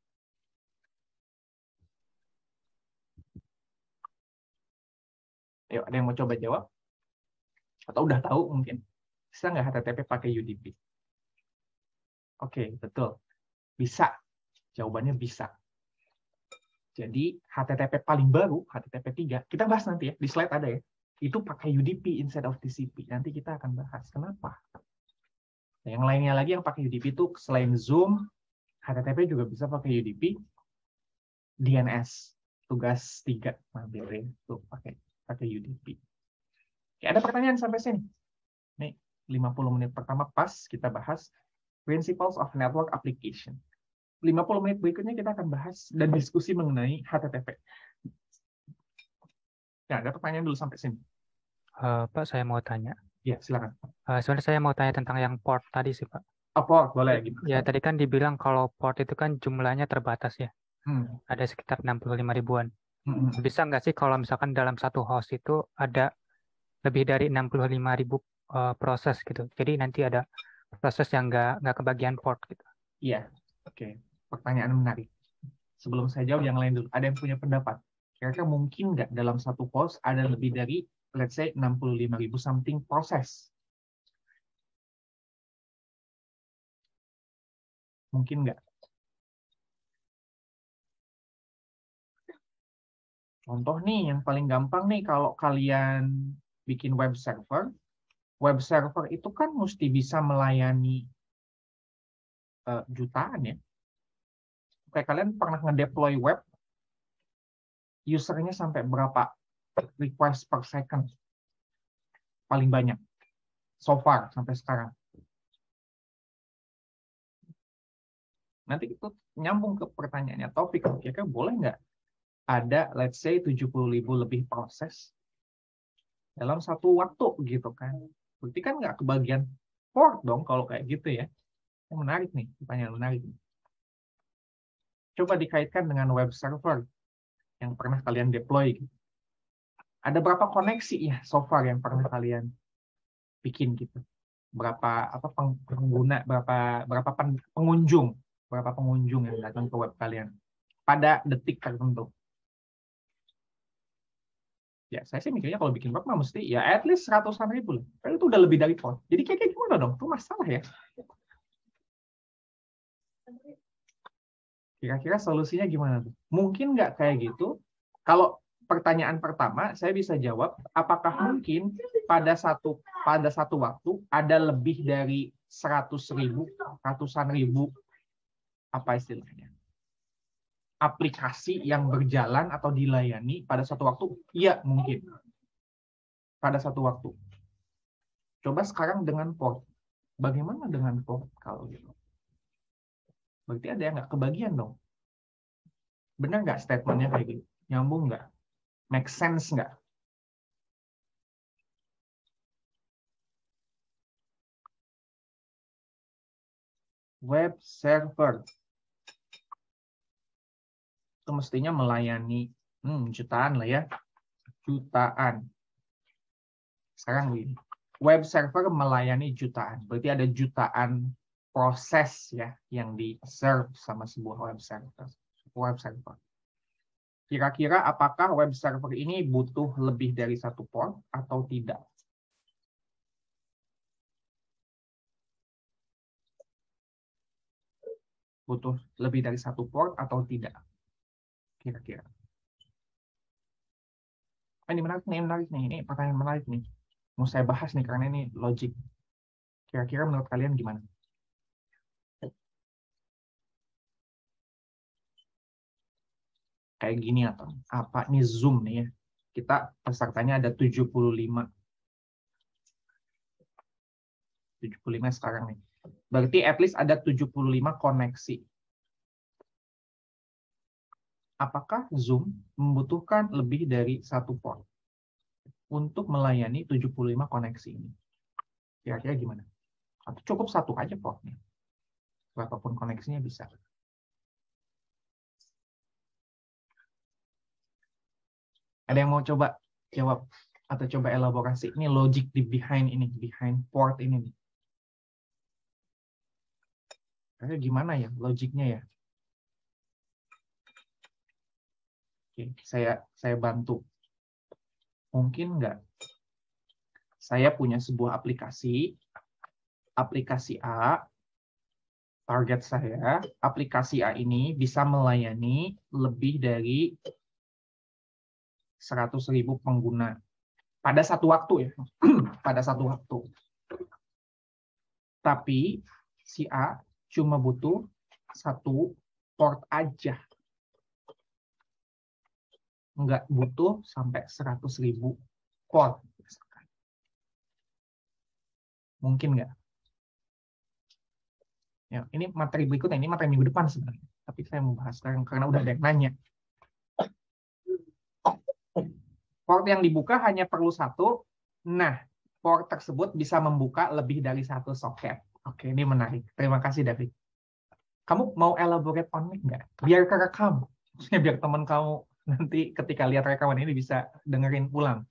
Ayo, ada yang mau coba jawab? Atau udah tahu mungkin? Bisa nggak H T T P pakai U D P? Oke, betul. Bisa. Jawabannya bisa. Jadi H T T P paling baru, H T T P tiga, kita bahas nanti ya, di slide ada ya, itu pakai U D P instead of T C P. Nanti kita akan bahas. Kenapa? Nah, yang lainnya lagi yang pakai U D P itu selain Zoom, H T T P juga bisa pakai U D P, D N S, tugas tiga, mampir tuh pakai pakai U D P. Oke, ada pertanyaan sampai sini? Nih, lima puluh menit pertama pas kita bahas Principles of Network Application. lima puluh menit berikutnya kita akan bahas dan diskusi mengenai H T T P. Ya, ada pertanyaan dulu sampai sini. Uh, Pak, saya mau tanya. Ya, silakan. Uh, sebenarnya saya mau tanya tentang yang port tadi sih, Pak. Oh, port, boleh. Gimana? Ya, tadi kan dibilang kalau port itu kan jumlahnya terbatas ya. Hmm. Ada sekitar enam puluh lima ribuan. Hmm. Bisa nggak sih kalau misalkan dalam satu host itu ada lebih dari enam puluh lima ribu uh, proses gitu. Jadi nanti ada proses yang nggak nggak kebagian port gitu. Iya, oke. Okay. Pertanyaan menarik. Sebelum saya jawab yang lain dulu, ada yang punya pendapat? Kira-kira mungkin nggak dalam satu host ada lebih dari, let's say, enam puluh lima ribu something proses? Mungkin nggak? Contoh nih, yang paling gampang nih, kalau kalian bikin web server, web server itu kan mesti bisa melayani uh, jutaan ya. Kayak kalian pernah ngedeploy web, usernya sampai berapa request per second? Paling banyak. So far, sampai sekarang. Nanti itu nyambung ke pertanyaannya Taufik. Kira-kira boleh nggak ada, let's say, tujuh puluh ribu lebih proses dalam satu waktu gitu kan? Berarti kan nggak kebagian port dong kalau kayak gitu ya. Yang menarik nih, pertanyaan menarik. Coba dikaitkan dengan web server yang pernah kalian deploy. Ada berapa koneksi ya so far yang pernah kalian bikin gitu? Berapa apa pengguna, berapa berapa pengunjung, berapa pengunjung yang datang ke web kalian pada detik tertentu? Ya, saya sih mikirnya kalau bikin web mah mesti ya at least ratusan ribu lah. Kan itu udah lebih dari port. Jadi kayak gimana dong? Itu masalah ya. Kira-kira solusinya gimana tuh? Mungkin nggak kayak gitu? Kalau pertanyaan pertama, saya bisa jawab, apakah mungkin pada satu pada satu waktu ada lebih dari seratus ribu, ratusan ribu, apa istilahnya, aplikasi yang berjalan atau dilayani pada satu waktu? Iya, mungkin. Pada satu waktu. Coba sekarang dengan port. Bagaimana dengan port kalau gitu? Berarti ada yang nggak kebagian dong. Benar nggak statementnya kayak gitu? Nyambung nggak? Make sense nggak? Web server itu mestinya melayani hmm, jutaan lah ya. Jutaan. Sekarang begini. Web server melayani jutaan. Berarti ada jutaan proses ya yang di-serve sama sebuah web server. Web server. Kira-kira apakah web server ini butuh lebih dari satu port atau tidak? Butuh lebih dari satu port atau tidak? Kira-kira. Oh, ini menarik nih, menarik nih. Ini pertanyaan menarik nih. Mau saya bahas nih karena ini logik. Kira-kira menurut kalian gimana? Kayak gini atau apa ini Zoom nih ya. Kita pesertanya ada tujuh puluh lima. tujuh puluh lima sekarang nih. Berarti at least ada tujuh puluh lima koneksi. Apakah Zoom membutuhkan lebih dari satu port untuk melayani tujuh puluh lima koneksi ini? Kira-kira gimana? Atau cukup satu aja portnya? Berapapun koneksinya bisa. Ada yang mau coba jawab atau coba elaborasi? Ini logic di behind ini, behind port ini nih. Kayaknya gimana ya logiknya ya? Oke, saya saya bantu. Mungkin nggak? Saya punya sebuah aplikasi, aplikasi A, target saya, aplikasi A ini bisa melayani lebih dari seratus ribu pengguna pada satu waktu ya, pada satu waktu. Tapi si A cuma butuh satu port aja. Nggak butuh sampai seratus ribu port. Mungkin nggak? Ya, ini materi berikutnya, ini materi minggu depan sebenarnya. Tapi saya mau bahas sekarang karena udah ada yang nanya. Port yang dibuka hanya perlu satu. Nah, port tersebut bisa membuka lebih dari satu soket. Oke, ini menarik. Terima kasih, David. Kamu mau elaborate on it nggak? Biar kerekam. Maksudnya biar teman kamu nanti ketika lihat rekaman ini bisa dengerin ulang.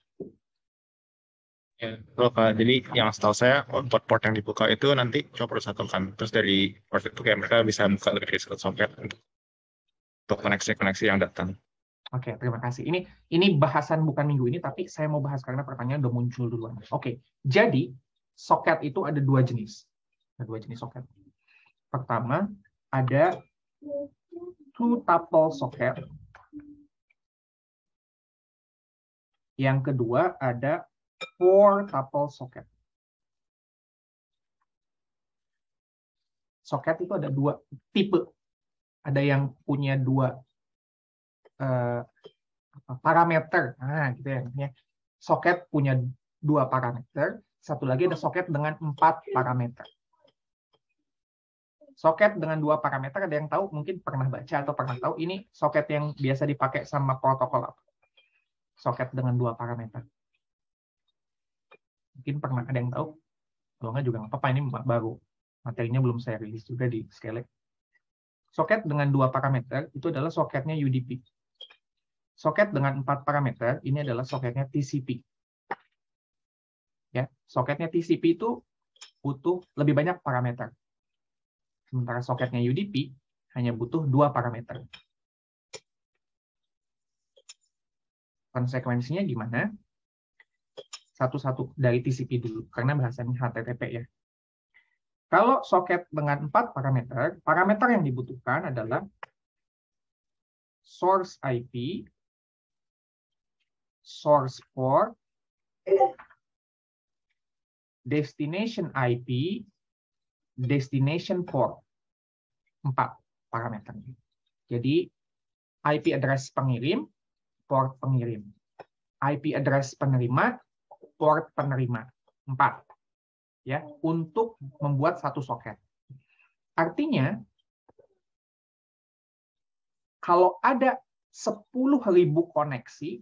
Ya, betul, Pak. Jadi yang setahu saya, port-port yang dibuka itu nanti cuma perlu satu kan. Terus dari port itu kayak mereka bisa buka lebih dari satu soket untuk koneksi-koneksi yang datang. Oke, terima kasih. Ini ini bahasan bukan minggu ini, tapi saya mau bahas karena pertanyaan udah muncul duluan. Oke, jadi soket itu ada dua jenis. Ada dua jenis soket. Pertama, ada two-tuple soket. Yang kedua, ada four-tuple soket. Soket itu ada dua tipe. Ada yang punya dua Uh, parameter, nah gitu ya. Soket punya dua parameter, satu lagi ada soket dengan empat parameter. Soket dengan dua parameter ada yang tahu, mungkin pernah baca atau pernah tahu ini soket yang biasa dipakai sama protokol apa? Soket dengan dua parameter. Mungkin pernah ada yang tahu, kalau nggak juga nggak apa-apa, ini baru materinya belum saya rilis juga di Scale. Soket dengan dua parameter itu adalah soketnya U D P. Soket dengan empat parameter, ini adalah soketnya T C P. Ya, soketnya T C P itu butuh lebih banyak parameter. Sementara soketnya U D P hanya butuh dua parameter. Konsekuensinya gimana? Satu-satu dari T C P dulu, karena bahasanya H T T P ya. Kalau soket dengan empat parameter, parameter yang dibutuhkan adalah source I P, source port, destination I P, destination port. Empat parameternya. Jadi I P address pengirim, port pengirim. I P address penerima, port penerima. Empat. Ya, untuk membuat satu soket. Artinya, kalau ada sepuluh ribu koneksi,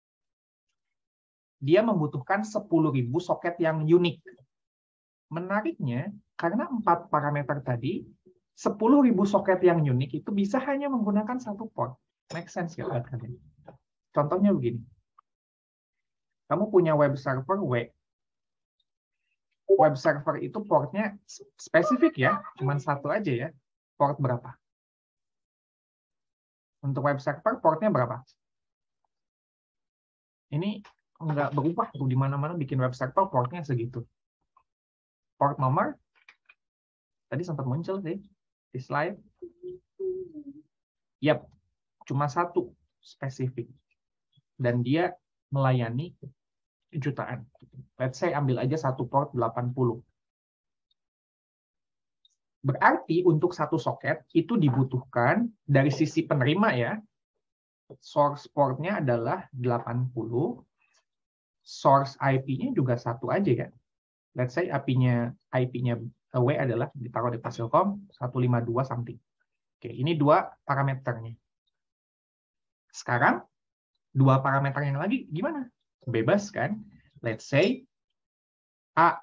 dia membutuhkan sepuluh ribu soket yang unik. Menariknya, karena empat parameter tadi, sepuluh ribu soket yang unik itu bisa hanya menggunakan satu port. Make sense ya buat kalian? Contohnya begini. Kamu punya web server W. web server itu portnya spesifik ya, cuma satu aja ya. Port berapa? Untuk web server portnya berapa? Ini nggak berubah tuh, di mana-mana bikin web server portnya segitu. Port nomor tadi sempat muncul sih di slide. Yap, cuma satu spesifik. Dan dia melayani jutaan. Let's say ambil aja satu port delapan puluh. Berarti untuk satu soket itu dibutuhkan dari sisi penerima ya, source portnya adalah delapan puluh, source I P-nya juga satu aja kan. Let's say I P-nya I P-nya W adalah ditaruh di Fasilkom seratus lima puluh dua something. Oke, ini dua parameternya. Sekarang dua parameter yang lagi gimana? Bebas kan? Let's say A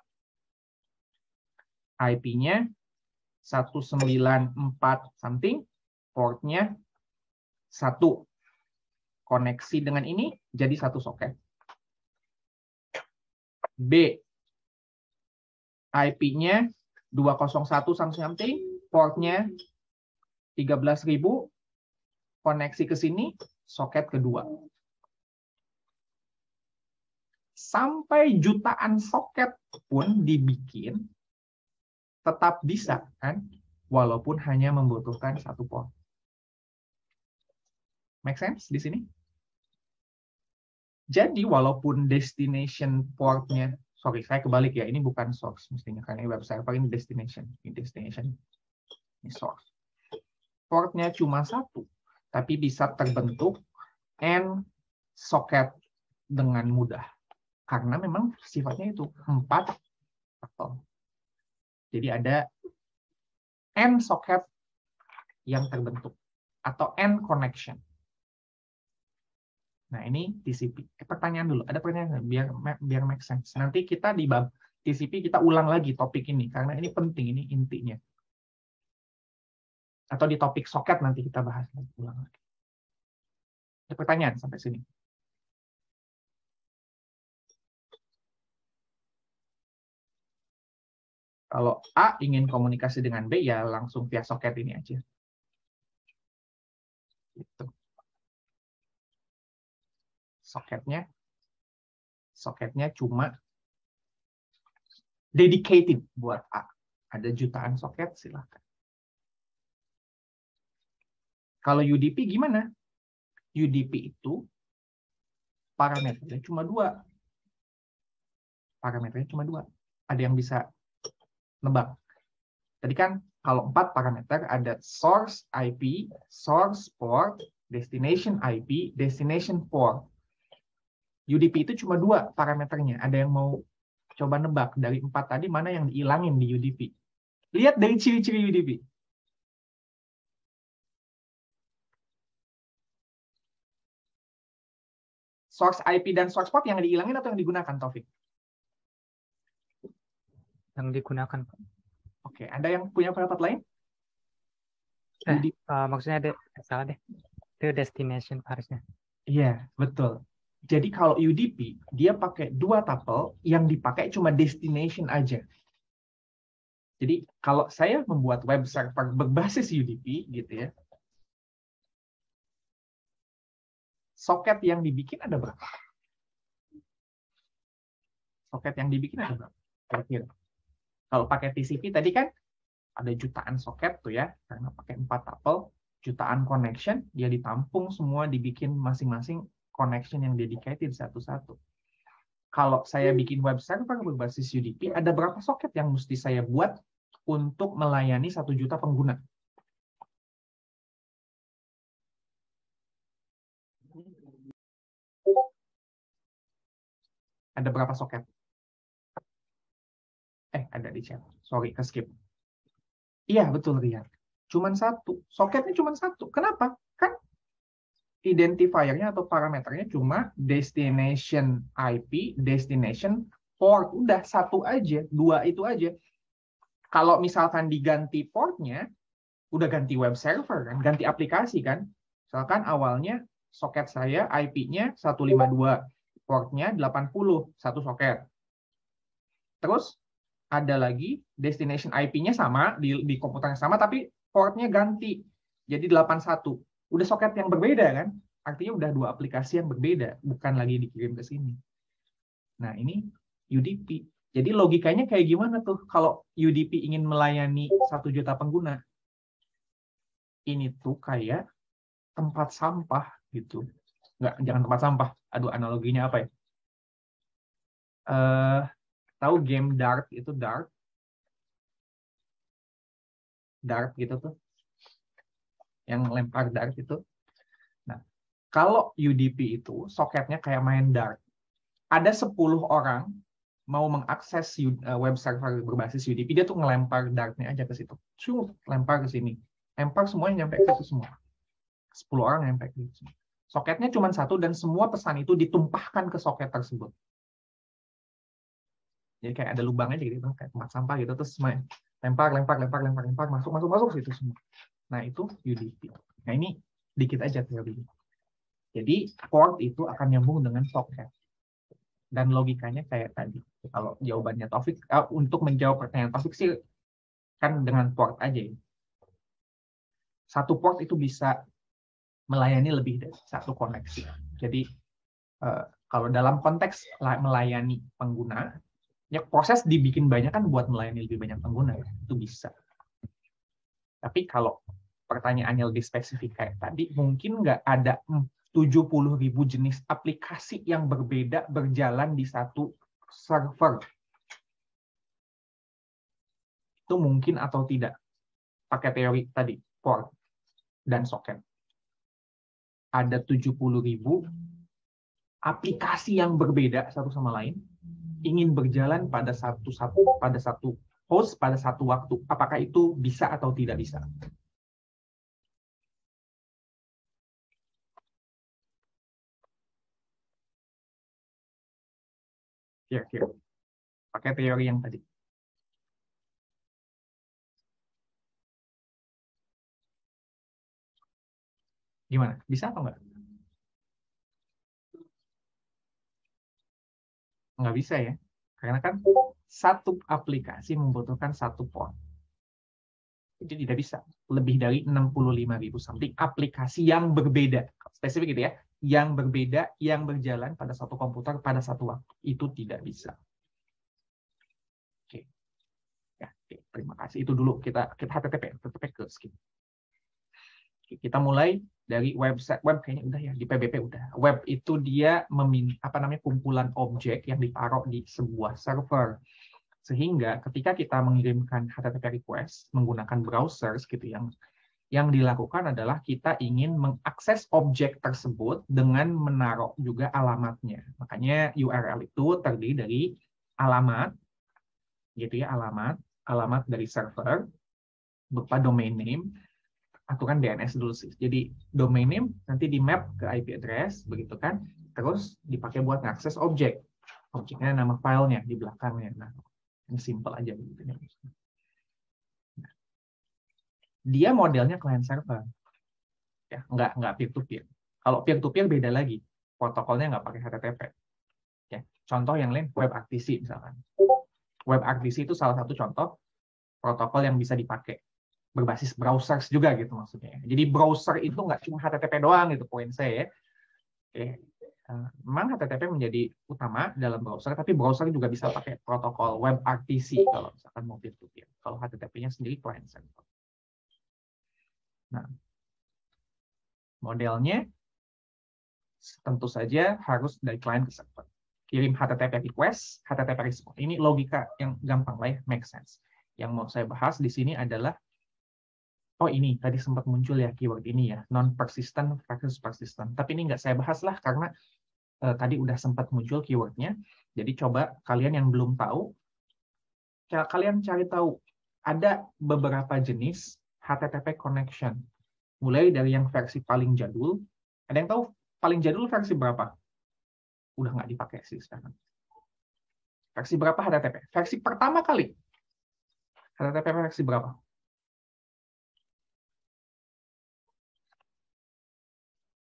I P-nya seratus sembilan puluh empat something, portnya satu. Koneksi dengan ini jadi satu soket. B I P-nya dua nol satu something, portnya tiga belas ribu, koneksi ke sini, soket kedua. Sampai jutaan soket pun dibikin, tetap bisa kan, walaupun hanya membutuhkan satu port. Make sense di sini? Jadi walaupun destination portnya, sorry saya kebalik ya, ini bukan source mestinya, karena web server ini destination, ini destination, ini source. Portnya cuma satu, tapi bisa terbentuk N soket dengan mudah. Karena memang sifatnya itu empat atau jadi ada N soket yang terbentuk atau N connection. Nah, ini T C P. Pertanyaan dulu, ada pertanyaan biar biar make sense. Nanti kita di bab T C P kita ulang lagi topik ini karena ini penting, ini intinya. Atau di topik soket nanti kita bahas lagi, ulang lagi. Ada pertanyaan sampai sini? Kalau A ingin komunikasi dengan B, ya langsung via soket ini aja. Gitu. Soketnya, soketnya cuma dedicated buat A. Ada jutaan soket, silakan. Kalau U D P gimana? U D P itu parameternya cuma dua. Parameternya cuma dua. Ada yang bisa nebak. Tadi kan kalau empat parameter ada source I P, source port, destination I P, destination port. U D P itu cuma dua parameternya. Ada yang mau coba nebak dari empat tadi mana yang dihilangin di U D P? Lihat dari ciri-ciri U D P. Source I P dan source port yang dihilangin atau yang digunakan, Taufik? Yang digunakan, Pak. Oke, ada yang punya pendapat lain? Eh, uh, maksudnya ada salah deh. Itu destination harusnya. Iya, betul. Jadi kalau U D P, dia pakai dua tuple yang dipakai cuma destination aja. Jadi kalau saya membuat web server berbasis U D P, gitu ya, soket yang dibikin ada berapa? Soket yang dibikin ada berapa? Kira-kira. Kalau pakai T C P tadi kan ada jutaan soket tuh ya, karena pakai empat tuple, jutaan connection, dia ditampung semua, dibikin masing-masing connection yang dedicated satu-satu. Kalau saya bikin web server berbasis U D P, ada berapa soket yang mesti saya buat untuk melayani satu juta pengguna? Ada berapa soket? Eh, ada di chat. Sorry, ke skip. Iya, betul, Rian. Cuman satu. Soketnya cuma satu. Kenapa? Kan identifiernya atau parameternya cuma destination I P, destination port. Udah satu aja, dua itu aja. Kalau misalkan diganti portnya, udah ganti web server kan, ganti aplikasi kan. Misalkan awalnya soket saya I P-nya seratus lima puluh dua, portnya delapan puluh, satu soket. Terus ada lagi destination I P-nya sama, di, di komputernya sama, tapi portnya ganti. Jadi delapan puluh satu. Udah soket yang berbeda kan? Artinya udah dua aplikasi yang berbeda, bukan lagi dikirim ke sini. Nah, ini U D P. Jadi logikanya kayak gimana tuh kalau U D P ingin melayani satu juta pengguna? Ini tuh kayak tempat sampah gitu. Nggak, jangan tempat sampah. Aduh, analoginya apa ya? Uh, tahu game dart itu dart? Dart gitu tuh. Yang lempar dart itu. Nah, kalau U D P itu soketnya kayak main dart. Ada sepuluh orang mau mengakses web server berbasis U D P, dia tuh ngelempar dartnya aja ke situ. Cuk, lempar ke sini. Lempar semuanya nyampe ke situ semua. sepuluh orang nyampe ke situ. Soketnya cuma satu dan semua pesan itu ditumpahkan ke soket tersebut. Jadi kayak ada lubang aja gitu, kayak tempat sampah gitu, terus main lempar, lempar, lempar, lempar, lempar, masuk, masuk, masuk situ semua. Nah, itu U D P. Nah, ini dikit aja teorinya. Jadi port itu akan nyambung dengan soket. Dan logikanya kayak tadi. Kalau jawabannya Taufik, uh, untuk menjawab pertanyaan Taufik sih, kan dengan port aja ya. Satu port itu bisa melayani lebih dari satu koneksi. Jadi, uh, kalau dalam konteks melayani pengguna, ya proses dibikin banyak kan buat melayani lebih banyak pengguna, ya. Itu bisa. Tapi kalau pertanyaannya lebih spesifik kayak tadi, mungkin nggak ada tujuh puluh ribu jenis aplikasi yang berbeda berjalan di satu server. Itu mungkin atau tidak pakai teori tadi, port dan soket. Ada tujuh puluh ribu aplikasi yang berbeda satu sama lain ingin berjalan pada satu satu pada satu host pada satu waktu. Apakah itu bisa atau tidak bisa? Kira-kira pakai teori yang tadi. Gimana? Bisa atau enggak? Nggak bisa ya. Karena kan satu aplikasi membutuhkan satu port. Jadi tidak bisa. Lebih dari enam puluh lima ribu something aplikasi yang berbeda. Spesifik gitu ya. Yang berbeda, yang berjalan pada satu komputer pada satu waktu. Itu tidak bisa. Oke. Ya, oke. Terima kasih. Itu dulu kita, kita H T T P. H T T P ke skip. Kita mulai dari website. Web kayaknya udah ya, di P B P udah. Web itu dia memin apa namanya kumpulan objek yang ditaruh di sebuah server. Sehingga ketika kita mengirimkan H T T P request menggunakan browsers gitu, yang yang dilakukan adalah kita ingin mengakses objek tersebut dengan menaruh juga alamatnya. Makanya U R L itu terdiri dari alamat gitu ya, alamat, alamat dari server berupa domain name. Aturan D N S dulu sih. Jadi domain name nanti di map ke I P address, begitu kan? Terus dipakai buat ngakses objek. Objeknya nama filenya di belakangnya. Nah, ini simple aja begitu. Nah, dia modelnya client server, ya nggak nggak peer to peer. Kalau peer to peer beda lagi, protokolnya nggak pakai H T T P. Ya, contoh yang lain WebRTC misalkan. WebRTC itu salah satu contoh protokol yang bisa dipakai. Berbasis browsers juga gitu maksudnya. Jadi browser itu nggak cuma H T T P doang gitu poin saya. Oke. Memang H T T P menjadi utama dalam browser, tapi browser juga bisa pakai protokol WebRTC kalau misalkan mau peer to peer. Kalau H T T P-nya sendiri client server. Nah, modelnya tentu saja harus dari client ke server. Kirim H T T P request, H T T P response. Ini logika yang gampang lah ya, make sense. Yang mau saya bahas di sini adalah oh ini tadi sempat muncul ya keyword ini ya, non-persistent versus persistent. Tapi ini nggak saya bahas lah karena eh, tadi udah sempat muncul keywordnya. Jadi coba kalian yang belum tahu, kalian cari tahu ada beberapa jenis H T T P connection. Mulai dari yang versi paling jadul. Ada yang tahu paling jadul versi berapa? Udah nggak dipakai sih sekarang. Versi berapa H T T P? Versi pertama kali. H T T P versi berapa?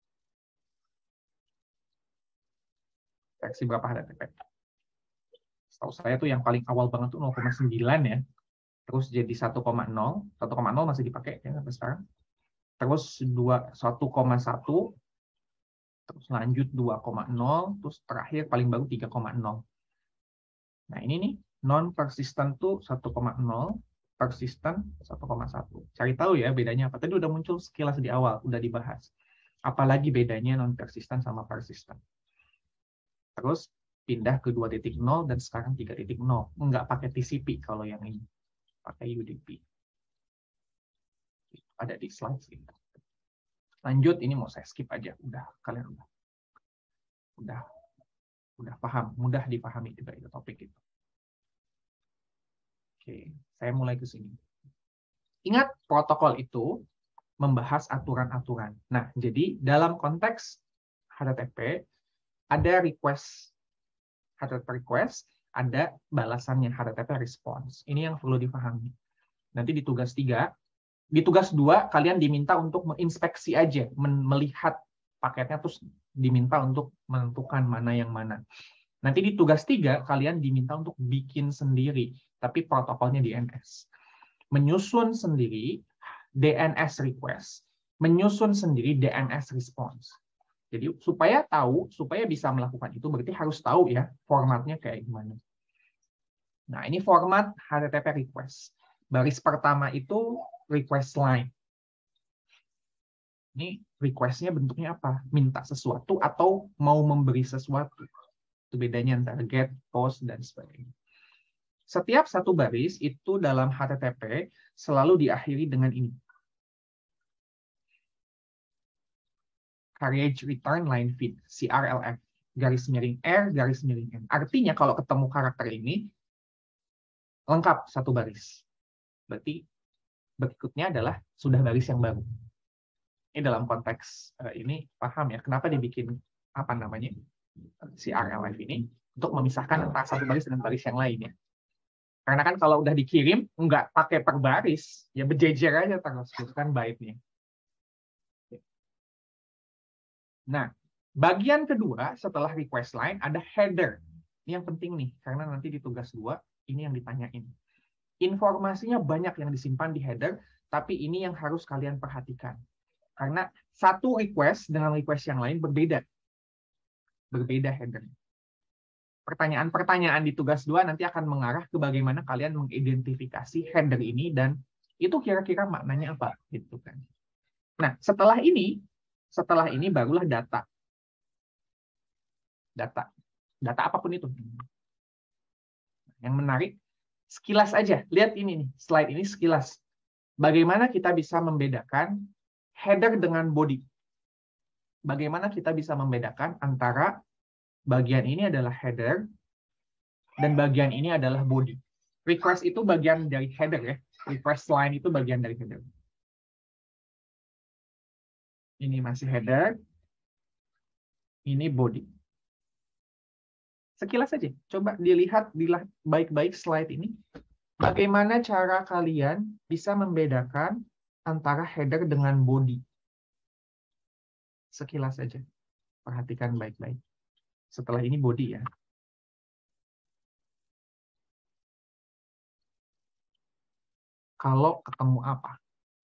Versi berapa H T T P? Setahu saya tuh yang paling awal banget tuh nol koma sembilan ya. Terus jadi satu koma nol, satu koma nol masih dipakai ya sampai sekarang. Terus satu koma satu, terus lanjut dua koma nol, terus terakhir paling baru tiga koma nol. Nah, ini nih non persistent tuh satu koma nol, persistent satu koma satu. Cari tahu ya bedanya apa. Tadi udah muncul sekilas di awal, udah dibahas. Apalagi bedanya non persistent sama persistent. Terus pindah ke dua titik nol dan sekarang tiga titik nol. Enggak pakai T C P kalau yang ini. Pakai U D P. Ada di slide sini. Lanjut, ini mau saya skip aja. Udah, kalian udah. Udah, udah paham. Mudah dipahami juga itu topik itu. Oke, saya mulai ke sini. Ingat, protokol itu membahas aturan-aturan. Nah, jadi dalam konteks H T T P, ada request H T T P request, ada balasannya H T T P response. Ini yang perlu dipahami. Nanti di tugas tiga, di tugas dua kalian diminta untuk menginspeksi aja, melihat paketnya, terus diminta untuk menentukan mana yang mana. Nanti di tugas tiga kalian diminta untuk bikin sendiri, tapi protokolnya D N S. Menyusun sendiri D N S request, menyusun sendiri D N S response. Jadi supaya tahu, supaya bisa melakukan itu, berarti harus tahu ya formatnya kayak gimana. Nah, ini format H T T P request. Baris pertama itu request line. Ini request-nya bentuknya apa? Minta sesuatu atau mau memberi sesuatu. Itu bedanya antara get, post, dan sebagainya. Setiap satu baris itu dalam H T T P selalu diakhiri dengan ini. Carriage Return Line Feed, C R L F, garis miring R, garis miring N. Artinya kalau ketemu karakter ini, lengkap satu baris. Berarti berikutnya adalah sudah baris yang baru. Ini dalam konteks uh, ini, paham ya, kenapa dibikin apa namanya C R L F ini, untuk memisahkan antara satu baris dengan baris yang lainnya. Karena kan kalau udah dikirim, nggak pakai per baris, ya berjejer aja terus, itu kan baiknya. Nah, bagian kedua setelah request line ada header. Ini yang penting nih, karena nanti di tugas dua ini yang ditanyain. Informasinya banyak yang disimpan di header, tapi ini yang harus kalian perhatikan. Karena satu request dengan request yang lain berbeda. Berbeda header. Pertanyaan-pertanyaan di tugas dua nanti akan mengarah ke bagaimana kalian mengidentifikasi header ini dan itu kira-kira maknanya apa gitu kan. Nah, setelah ini Setelah ini barulah data. Data. Data apapun itu. Yang menarik, sekilas aja. Lihat ini nih, slide ini sekilas. Bagaimana kita bisa membedakan header dengan body. Bagaimana kita bisa membedakan antara bagian ini adalah header dan bagian ini adalah body. Request itu bagian dari header ya. Request line itu bagian dari header. Ini masih header, ini body. Sekilas saja, coba dilihat baik-baik slide ini. Bagaimana cara kalian bisa membedakan antara header dengan body? Sekilas saja, perhatikan baik-baik. Setelah ini body ya. Kalau ketemu apa?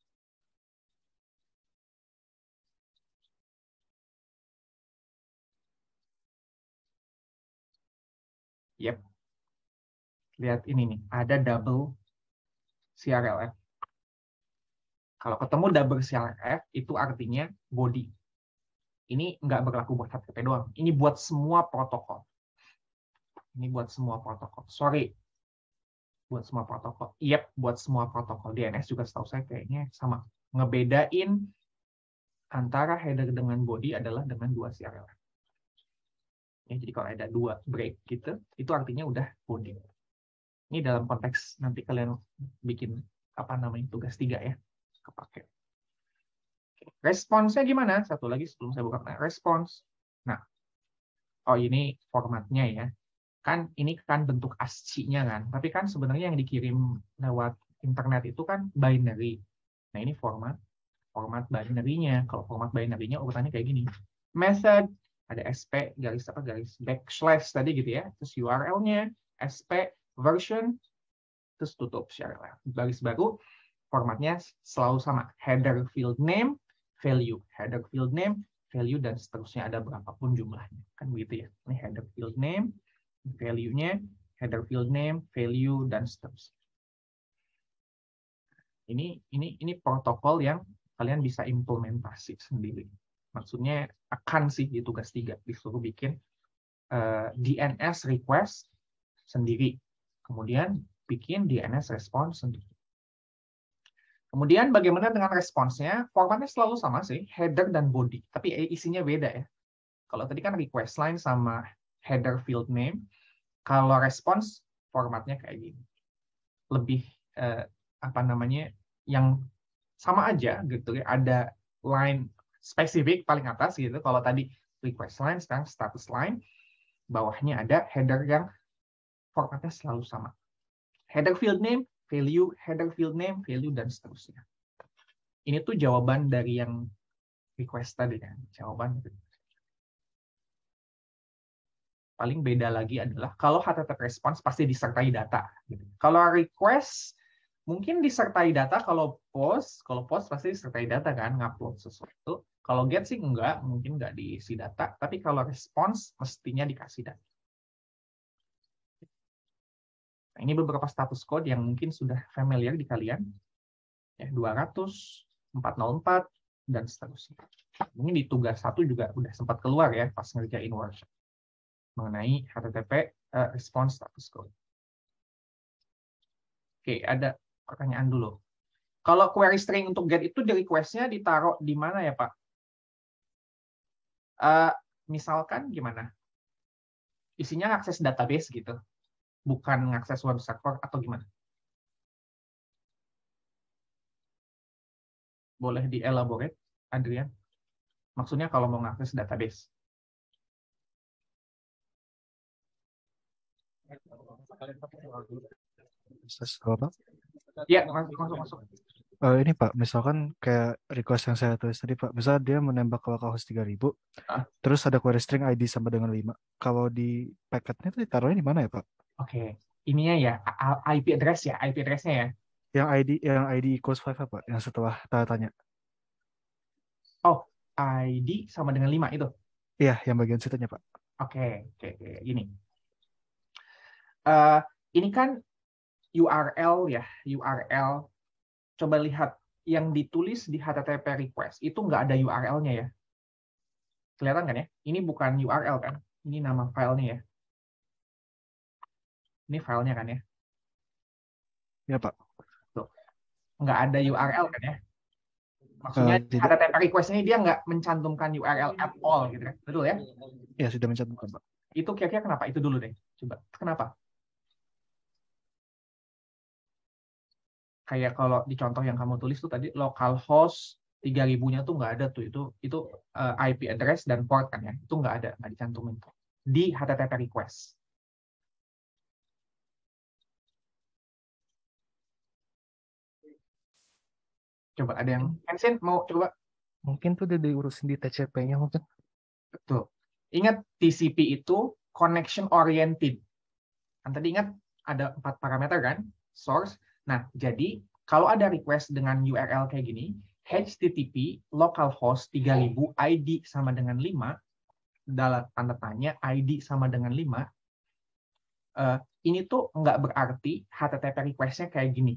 Yep. Lihat ini nih, ada double C R L F. Kalau ketemu double C R L F, itu artinya body. Ini nggak berlaku buat H T T P doang. Ini buat semua protokol. Ini buat semua protokol. Sorry. Buat semua protokol. Yep, buat semua protokol. D N S juga setahu saya kayaknya sama. Ngebedain antara header dengan body adalah dengan dua C R L F. Ya, jadi kalau ada dua break gitu, itu artinya udah body. Ini dalam konteks nanti kalian bikin apa namanya tugas tiga ya, kepake. Responsnya gimana? Satu lagi sebelum saya buka. Nah, respons. Nah, oh ini formatnya ya. Kan ini kan bentuk A S C I-nya kan. Tapi kan sebenarnya yang dikirim lewat internet itu kan binary. Nah ini format, format binary-nya. Kalau format binary-nya urutannya kayak gini. Method, ada S P garis apa garis backslash tadi gitu ya, terus U R L-nya, S P version, terus tutup share. Baris baru, formatnya selalu sama. Header field name, value. Header field name, value, dan seterusnya ada berapapun jumlahnya. Kan begitu ya. Ini header field name, value-nya, header field name, value, dan seterusnya. Ini ini ini protokol yang kalian bisa implementasi sendiri. Maksudnya akan sih di tugas tiga disuruh bikin uh, D N S request sendiri, kemudian bikin D N S response sendiri. Kemudian bagaimana dengan responsnya? Formatnya selalu sama sih, header dan body, tapi isinya beda ya. Kalau tadi kan request line sama header field name, kalau response formatnya kayak gini, lebih uh, apa namanya, yang sama aja gitu ya, ada line spesifik paling atas gitu. Kalau tadi request line, sekarang status line, bawahnya ada header yang formatnya selalu sama. Header field name, value, header field name, value, dan seterusnya. Ini tuh jawaban dari yang request tadi kan, jawaban. Paling beda lagi adalah kalau H T T P response pasti disertai data. Gitu. Kalau request mungkin disertai data, kalau post, kalau post pasti disertai data kan, ngupload sesuatu. Kalau get sih enggak, mungkin enggak diisi data. Tapi kalau response mestinya dikasih data. Nah, ini beberapa status code yang mungkin sudah familiar di kalian. Ya, dua ratus, empat nol empat, dan seterusnya. Mungkin di tugas satu juga udah sempat keluar ya pas ngerjain workshop mengenai H T T P uh, response status code. Oke, ada pertanyaan dulu. Kalau query string untuk get itu di request-nya ditaruh di mana ya, Pak? Uh, misalkan gimana? Isinya akses database gitu, bukan ngakses web server atau gimana? Boleh di-elaborate, Adrian? Maksudnya kalau mau ngakses database. Apa? Ya, masuk, masuk, masuk. Uh, ini Pak, misalkan kayak request yang saya tulis tadi Pak, misal dia menembak ke localhost tiga ribu, ah? Terus ada query string I D sama dengan lima. Kalau di packetnya itu ditaruhnya di mana ya Pak? Oke, okay. Ininya ya, I P address ya, I P address-nya ya. Yang I D, yang I D equals five apa? Yang setelah tanda tanya. Oh, I D sama dengan lima itu? Iya, yang bagian situnya Pak. Oke, okay. oke, okay. okay. Gini. Uh, ini kan U R L ya, U R L. Coba lihat yang ditulis di H T T P request itu nggak ada U R L-nya ya. Kelihatan kan ya? Ini bukan U R L kan? Ini nama filenya ya. Ini filenya kan ya? Ya Pak. Tuh. Nggak ada U R L kan ya? Maksudnya uh, H T T P request ini dia nggak mencantumkan U R L at all gitu kan? Betul ya? Ya sudah mencantumkan Pak. Itu kira-kira kenapa? Itu dulu deh. Coba. Kenapa? Kayak kalau di contoh yang kamu tulis tuh tadi localhost tiga ribu-nya tuh nggak ada tuh, itu itu uh, I P address dan port kan ya, itu nggak ada, nggak dicantumin tuh di H T T P request. Coba ada yang Hansen mau coba? Mungkin tuh udah diurusin di T C P-nya mungkin. Betul. Ingat T C P itu connection oriented. Kan tadi ingat ada empat parameter kan, source. Nah, jadi kalau ada request dengan U R L kayak gini, H T T P localhost tiga ribu I D sama dengan lima, dalam tanda tanya I D sama dengan lima, uh, ini tuh nggak berarti H T T P request-nya kayak gini.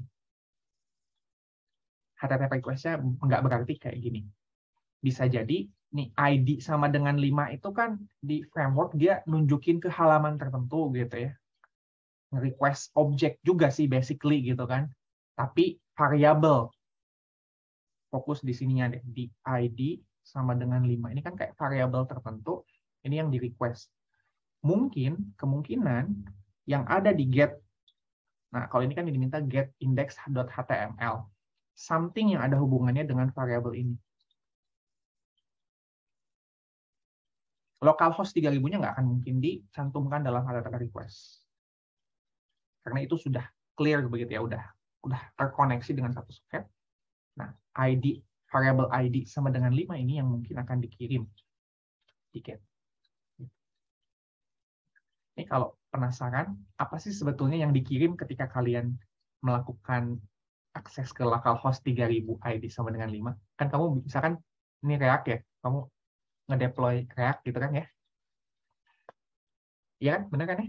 H T T P request-nya nggak berarti kayak gini. Bisa jadi, nih I D sama dengan lima itu kan di framework dia nunjukin ke halaman tertentu gitu ya. Request object juga sih basically gitu kan, tapi variabel. Fokus di sininya deh, di I D sama dengan lima. Ini kan kayak variabel tertentu, ini yang di request. Mungkin kemungkinan yang ada di get, nah kalau ini kan diminta get index.html, something yang ada hubungannya dengan variabel ini. Localhost tiga ribu-nya nggak akan mungkin dicantumkan dalam H T T P request. Karena itu sudah clear begitu ya, udah udah terkoneksi dengan satu soket. Nah, I D, variable I D sama dengan lima ini yang mungkin akan dikirim di get. Ini kalau penasaran, apa sih sebetulnya yang dikirim ketika kalian melakukan akses ke localhost tiga ribu I D sama dengan lima? Kan kamu misalkan ini React ya, kamu ngedeploy React gitu kan ya? Iya kan, bener kan ya?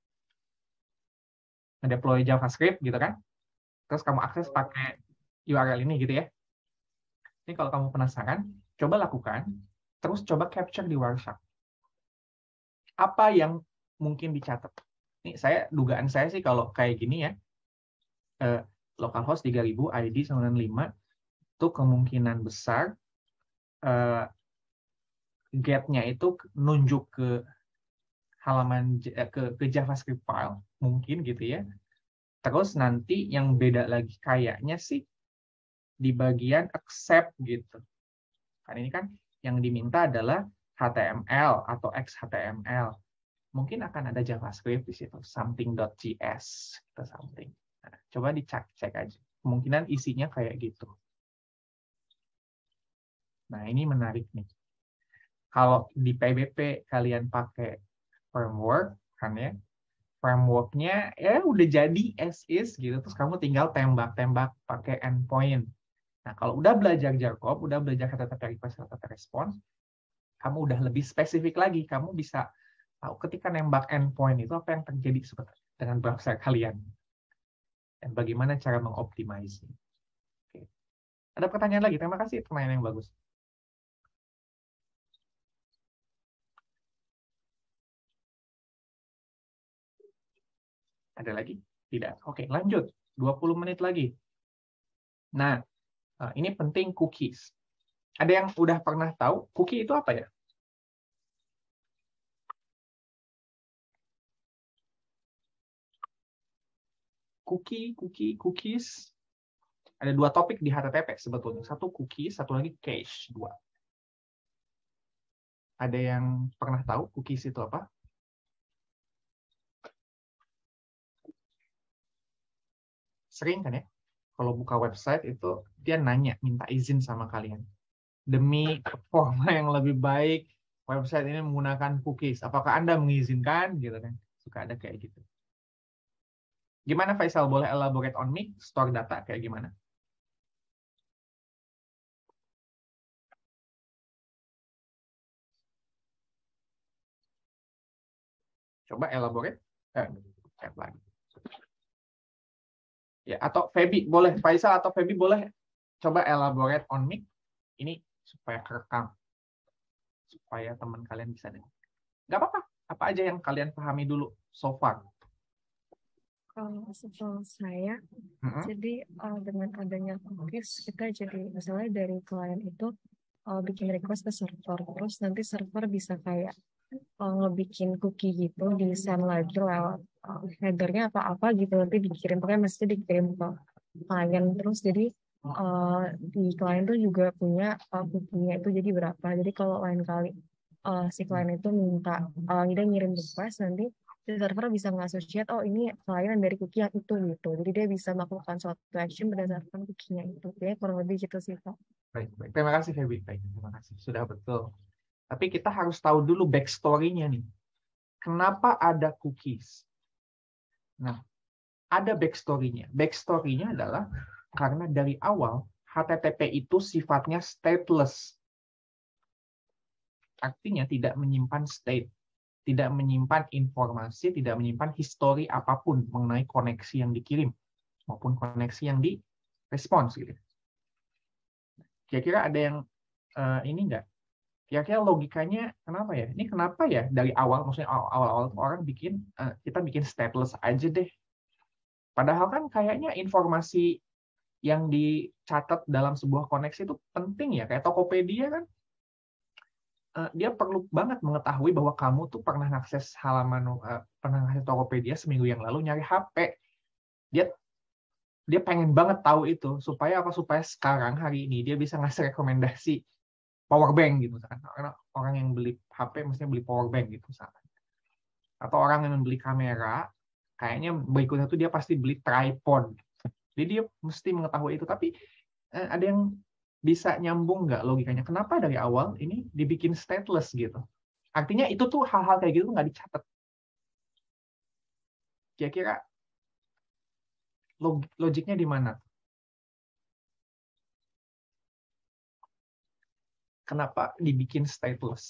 Ngedeploy JavaScript gitu kan? Terus kamu akses pakai U R L ini gitu ya. Ini kalau kamu penasaran, coba lakukan, terus coba capture di Wireshark. Apa yang mungkin dicatat? Ini saya dugaan saya sih kalau kayak gini ya, eh, localhost tiga ribu I D sama dengan lima, itu kemungkinan besar eh, get-nya itu nunjuk ke halaman ke, ke JavaScript file, mungkin gitu ya. Terus nanti yang beda lagi kayaknya sih di bagian accept gitu. Kan ini kan yang diminta adalah H T M L atau X H T M L. Mungkin akan ada JavaScript di situ, something.js atau something. Nah, coba dicek cek aja. Kemungkinan isinya kayak gitu. Nah, ini menarik nih. Kalau di P B P kalian pakai framework, kan ya, frameworknya ya udah jadi as is gitu, terus kamu tinggal tembak-tembak pakai endpoint. Nah, kalau udah belajar Jarkop, udah belajar H T T P request, H T T P response, kamu udah lebih spesifik lagi. Kamu bisa tahu ketika nembak endpoint itu apa yang terjadi sebenarnya dengan browser kalian. Dan bagaimana cara mengoptimize. Oke. Ada pertanyaan lagi? Terima kasih, pertanyaan yang bagus. Ada lagi? Tidak. Oke, lanjut. dua puluh menit lagi. Nah, ini penting cookies. Ada yang udah pernah tahu cookie itu apa ya? Cookie, cookie, cookies. Ada dua topik di H T T P sebetulnya. Satu cookies, satu lagi cache. Dua. Ada yang pernah tahu cookies itu apa? Sering kan ya? Kalau buka website itu dia nanya, minta izin sama kalian. Demi performa yang lebih baik, website ini menggunakan cookies. Apakah Anda mengizinkan? Gitu kan? Suka ada kayak gitu. Gimana Faisal? Boleh elaborate on me? Store data kayak gimana? Coba elaborate. Eh, chat lagi. Ya, atau Feby boleh, Faisal atau Feby boleh coba elaborate on me. Ini supaya kerekam. Supaya teman kalian bisa dengar. Nggak apa-apa. Apa aja yang kalian pahami dulu so far? Kalau setahu saya, Mm-hmm. jadi uh, dengan adanya cookies, kita jadi misalnya dari klien itu uh, bikin request ke server, terus nanti server bisa kayak uh, ngebikin cookie gitu, di send lagi lewat uh, headernya atau apa gitu, nanti dikirim, pokoknya mesti dikirim ke klien terus. Jadi uh, di klien tuh juga punya uh, cookie-nya itu jadi berapa. Jadi kalau lain kali uh, si klien itu minta, uh, dia ngirim request, nanti si server bisa nge-associate, oh ini klien dari cookie yang itu gitu. Jadi dia bisa melakukan suatu action berdasarkan cookie-nya itu. Jadi kurang lebih gitu sih, Pak. Baik, baik. Terima kasih, Feby. Baik, terima kasih. Sudah betul. Tapi kita harus tahu dulu backstory-nya nih. Kenapa ada cookies? Nah, ada backstory-nya. Backstory-nya adalah karena dari awal H T T P itu sifatnya stateless. Artinya tidak menyimpan state. Tidak menyimpan informasi, tidak menyimpan histori apapun mengenai koneksi yang dikirim maupun koneksi yang direspons. Gitu. Kira-kira ada yang uh, ini enggak? Kira-kira logikanya kenapa ya? Ini kenapa ya dari awal, maksudnya awal-awal orang bikin, uh, kita bikin stateless aja deh. Padahal kan kayaknya informasi yang dicatat dalam sebuah koneksi itu penting ya. Kayak Tokopedia kan, dia perlu banget mengetahui bahwa kamu tuh pernah ngakses halaman, uh, pernah ngakses Tokopedia seminggu yang lalu nyari H P. Dia dia pengen banget tahu itu supaya apa? Supaya sekarang hari ini dia bisa ngasih rekomendasi power bank gitu misalkan. Karena orang yang beli H P mestinya beli power bank gitu misalkan. Atau orang yang membeli kamera, kayaknya berikutnya tuh dia pasti beli tripod. Jadi dia mesti mengetahui itu. Tapi uh, ada yang bisa nyambung nggak logikanya? Kenapa dari awal ini dibikin stateless gitu? Artinya itu tuh hal-hal kayak gitu nggak dicatat. Kira-kira log logiknya di mana? Kenapa dibikin stateless?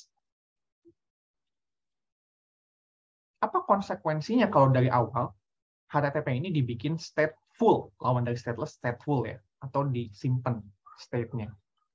Apa konsekuensinya kalau dari awal H T T P ini dibikin stateful, lawan dari stateless, stateful ya, atau disimpan state-nya.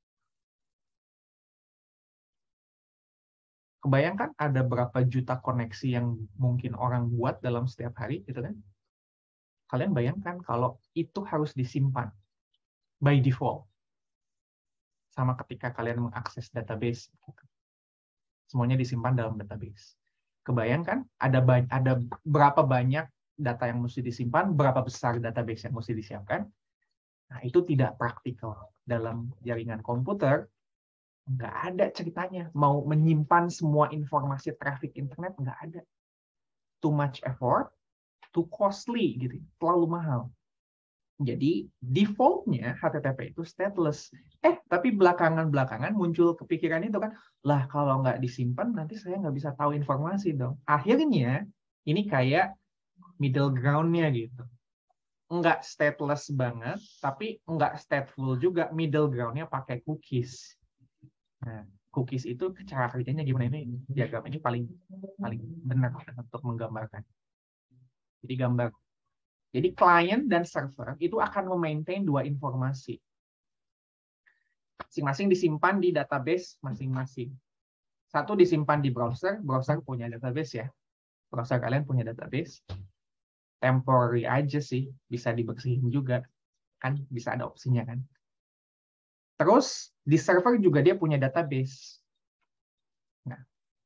Kebayangkan ada berapa juta koneksi yang mungkin orang buat dalam setiap hari, gitu kan? Kalian bayangkan kalau itu harus disimpan by default. Sama ketika kalian mengakses database. Semuanya disimpan dalam database. Kebayangkan ada ada berapa banyak data yang mesti disimpan, berapa besar database yang mesti disiapkan. Nah, itu tidak praktikal. Dalam jaringan komputer, nggak ada ceritanya. Mau menyimpan semua informasi traffic internet, nggak ada. Too much effort, too costly, gitu. Terlalu mahal. Jadi, default-nya H T T P itu stateless. Eh, tapi belakangan-belakangan muncul kepikiran itu kan, lah kalau nggak disimpan, nanti saya nggak bisa tahu informasi dong. Akhirnya, ini kayak middle ground-nya gitu. Nggak stateless banget, tapi nggak stateful juga. Middle ground-nya pakai cookies. Nah, cookies itu cara kerjanya gimana? Ini diagram ini paling paling benar untuk menggambarkan. Jadi gambar. Jadi client dan server itu akan memaintain dua informasi. Masing-masing disimpan di database masing-masing. Satu disimpan di browser, browser punya database ya. Browser kalian punya database. Temporary aja sih, bisa dibersihin juga. Kan bisa ada opsinya kan. Terus di server juga dia punya database. Nah,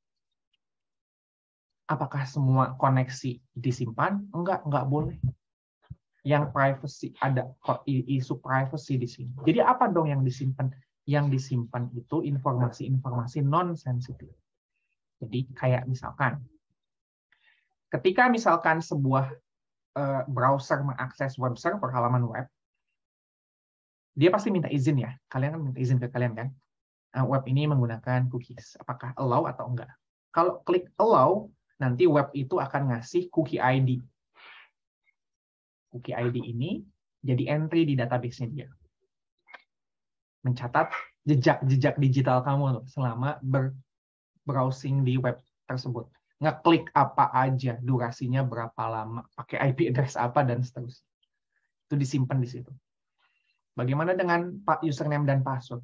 apakah semua koneksi disimpan? Enggak, enggak boleh. Yang privacy, ada kok isu privacy di sini. Jadi apa dong yang disimpan? Yang disimpan itu informasi-informasi non-sensitif. Jadi kayak misalkan, ketika misalkan sebuah uh, browser mengakses web server, halaman web, dia pasti minta izin ya. Kalian kan minta izin ke kalian kan? Uh, web ini menggunakan cookies. Apakah allow atau enggak? Kalau klik allow, nanti web itu akan ngasih cookie I D. Cookie I D ini jadi entry di database-nya dia. Mencatat jejak-jejak digital kamu selama ber-browsing di web tersebut. Ngeklik apa aja, durasinya berapa lama, pakai I P address apa, dan seterusnya. Itu disimpan di situ. Bagaimana dengan username dan password?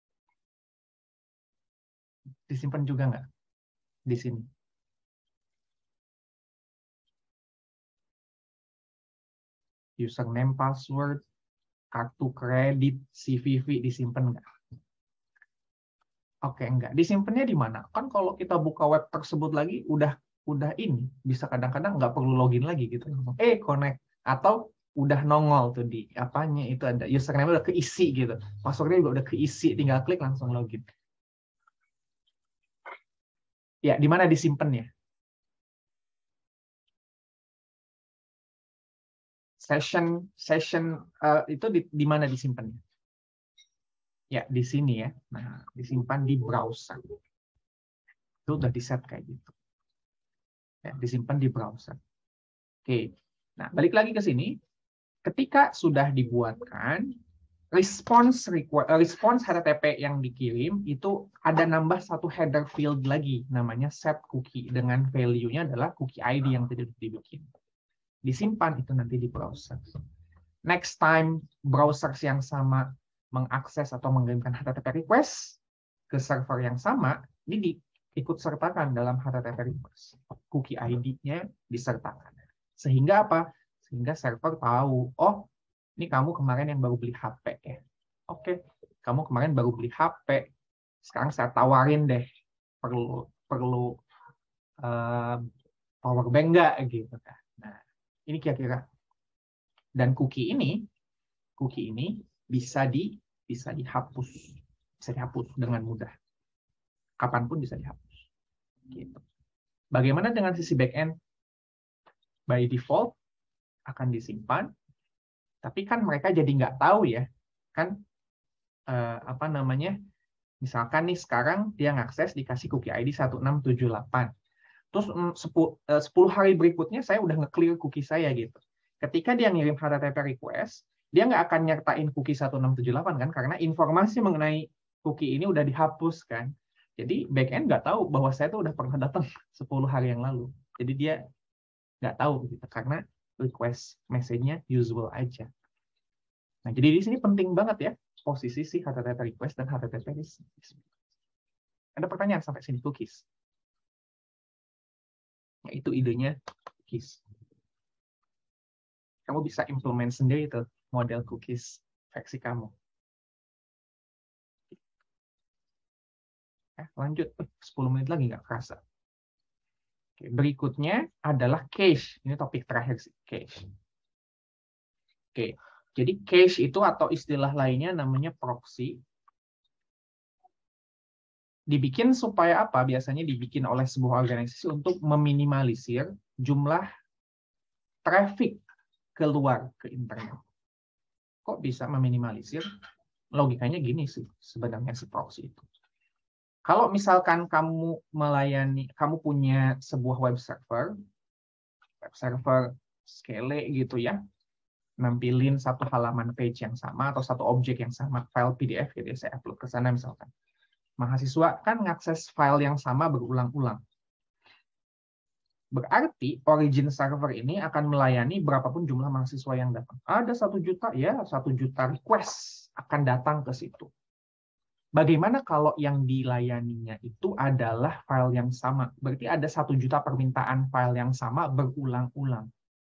Disimpan juga nggak? Di sini. Username, password, kartu kredit, C V V disimpan nggak? Oke, enggak. Disimpannya di mana? Kan kalau kita buka web tersebut lagi, udah udah ini bisa kadang-kadang nggak perlu login lagi gitu. Eh, connect atau udah nongol tuh di apanya itu ada username udah keisi gitu, passwordnya juga udah keisi, tinggal klik langsung login. Ya, di mana disimpannya? Session session uh, itu di, di mana disimpannya? Ya, di sini ya. Nah, disimpan di browser. Itu udah di-set kayak gitu. Ya, disimpan di browser. Oke. Nah, balik lagi ke sini. Ketika sudah dibuatkan, response response H T T P yang dikirim itu ada nambah satu header field lagi, namanya set cookie, dengan value-nya adalah cookie I D yang tadi dibikin. Disimpan itu nanti di browser. Next time browser yang sama mengakses atau mengirimkan H T T P request ke server yang sama, ini diikut sertakan dalam H T T P request. Cookie I D-nya disertakan. Sehingga apa? Sehingga server tahu, oh, ini kamu kemarin yang baru beli H P ya. Oke, kamu kemarin baru beli H P. Sekarang saya tawarin deh, perlu perlu uh, power bank nggak gitu kan. Nah, ini kira-kira. Dan cookie ini, cookie ini bisa di bisa dihapus, bisa dihapus dengan mudah. Kapanpun bisa dihapus. Gitu. Bagaimana dengan sisi backend? By default akan disimpan, tapi kan mereka jadi nggak tahu ya, kan eh, apa namanya? Misalkan nih sekarang dia ngakses dikasih cookie I D satu enam tujuh delapan. Terus sepuluh hari berikutnya saya udah nge-clear cookie saya gitu. Ketika dia ngirim H T T P request, dia nggak akan nyertain cookie satu enam tujuh delapan kan, karena informasi mengenai cookie ini udah dihapus kan. Jadi backend nggak tahu bahwa saya tuh udah pernah datang sepuluh hari yang lalu. Jadi dia nggak tahu gitu, karena request message-nya usual aja. Nah, jadi di sini penting banget ya posisi si H T T P request dan H T T P receive. Ada pertanyaan sampai sini cookies? Nah, itu idenya cookies. Kamu bisa implement sendiri tuh model cookies versi kamu. Eh, lanjut, sepuluh menit lagi nggak kerasa. Oke, berikutnya adalah cache. Ini topik terakhir sih, cache. Oke, jadi cache itu atau istilah lainnya namanya proxy. Dibikin supaya apa? Biasanya dibikin oleh sebuah organisasi untuk meminimalisir jumlah traffic keluar ke internet. Kok bisa meminimalisir? Logikanya gini sih sebenarnya si proxy itu. Kalau misalkan kamu melayani, kamu punya sebuah web server, web server Skele gitu ya, nampilin satu halaman page yang sama atau satu objek yang sama, file P D F gitu ya, saya upload ke sana misalkan. Mahasiswa kan ngakses file yang sama berulang-ulang. Berarti origin server ini akan melayani berapapun jumlah mahasiswa yang datang. Ada satu juta, ya satu juta request akan datang ke situ. Bagaimana kalau yang dilayaninya itu adalah file yang sama? Berarti ada satu juta permintaan file yang sama berulang-ulang.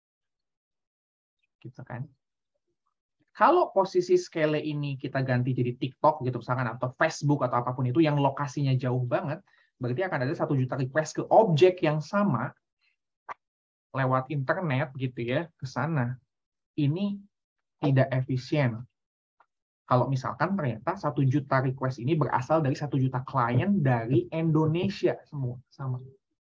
Gitu kan? Kalau posisi Skele ini kita ganti jadi TikTok gitu misalkan, atau Facebook atau apapun itu yang lokasinya jauh banget, berarti akan ada satu juta request ke objek yang sama lewat internet gitu ya ke sana. Ini tidak efisien. Kalau misalkan ternyata satu juta request ini berasal dari satu juta klien dari Indonesia semua sama.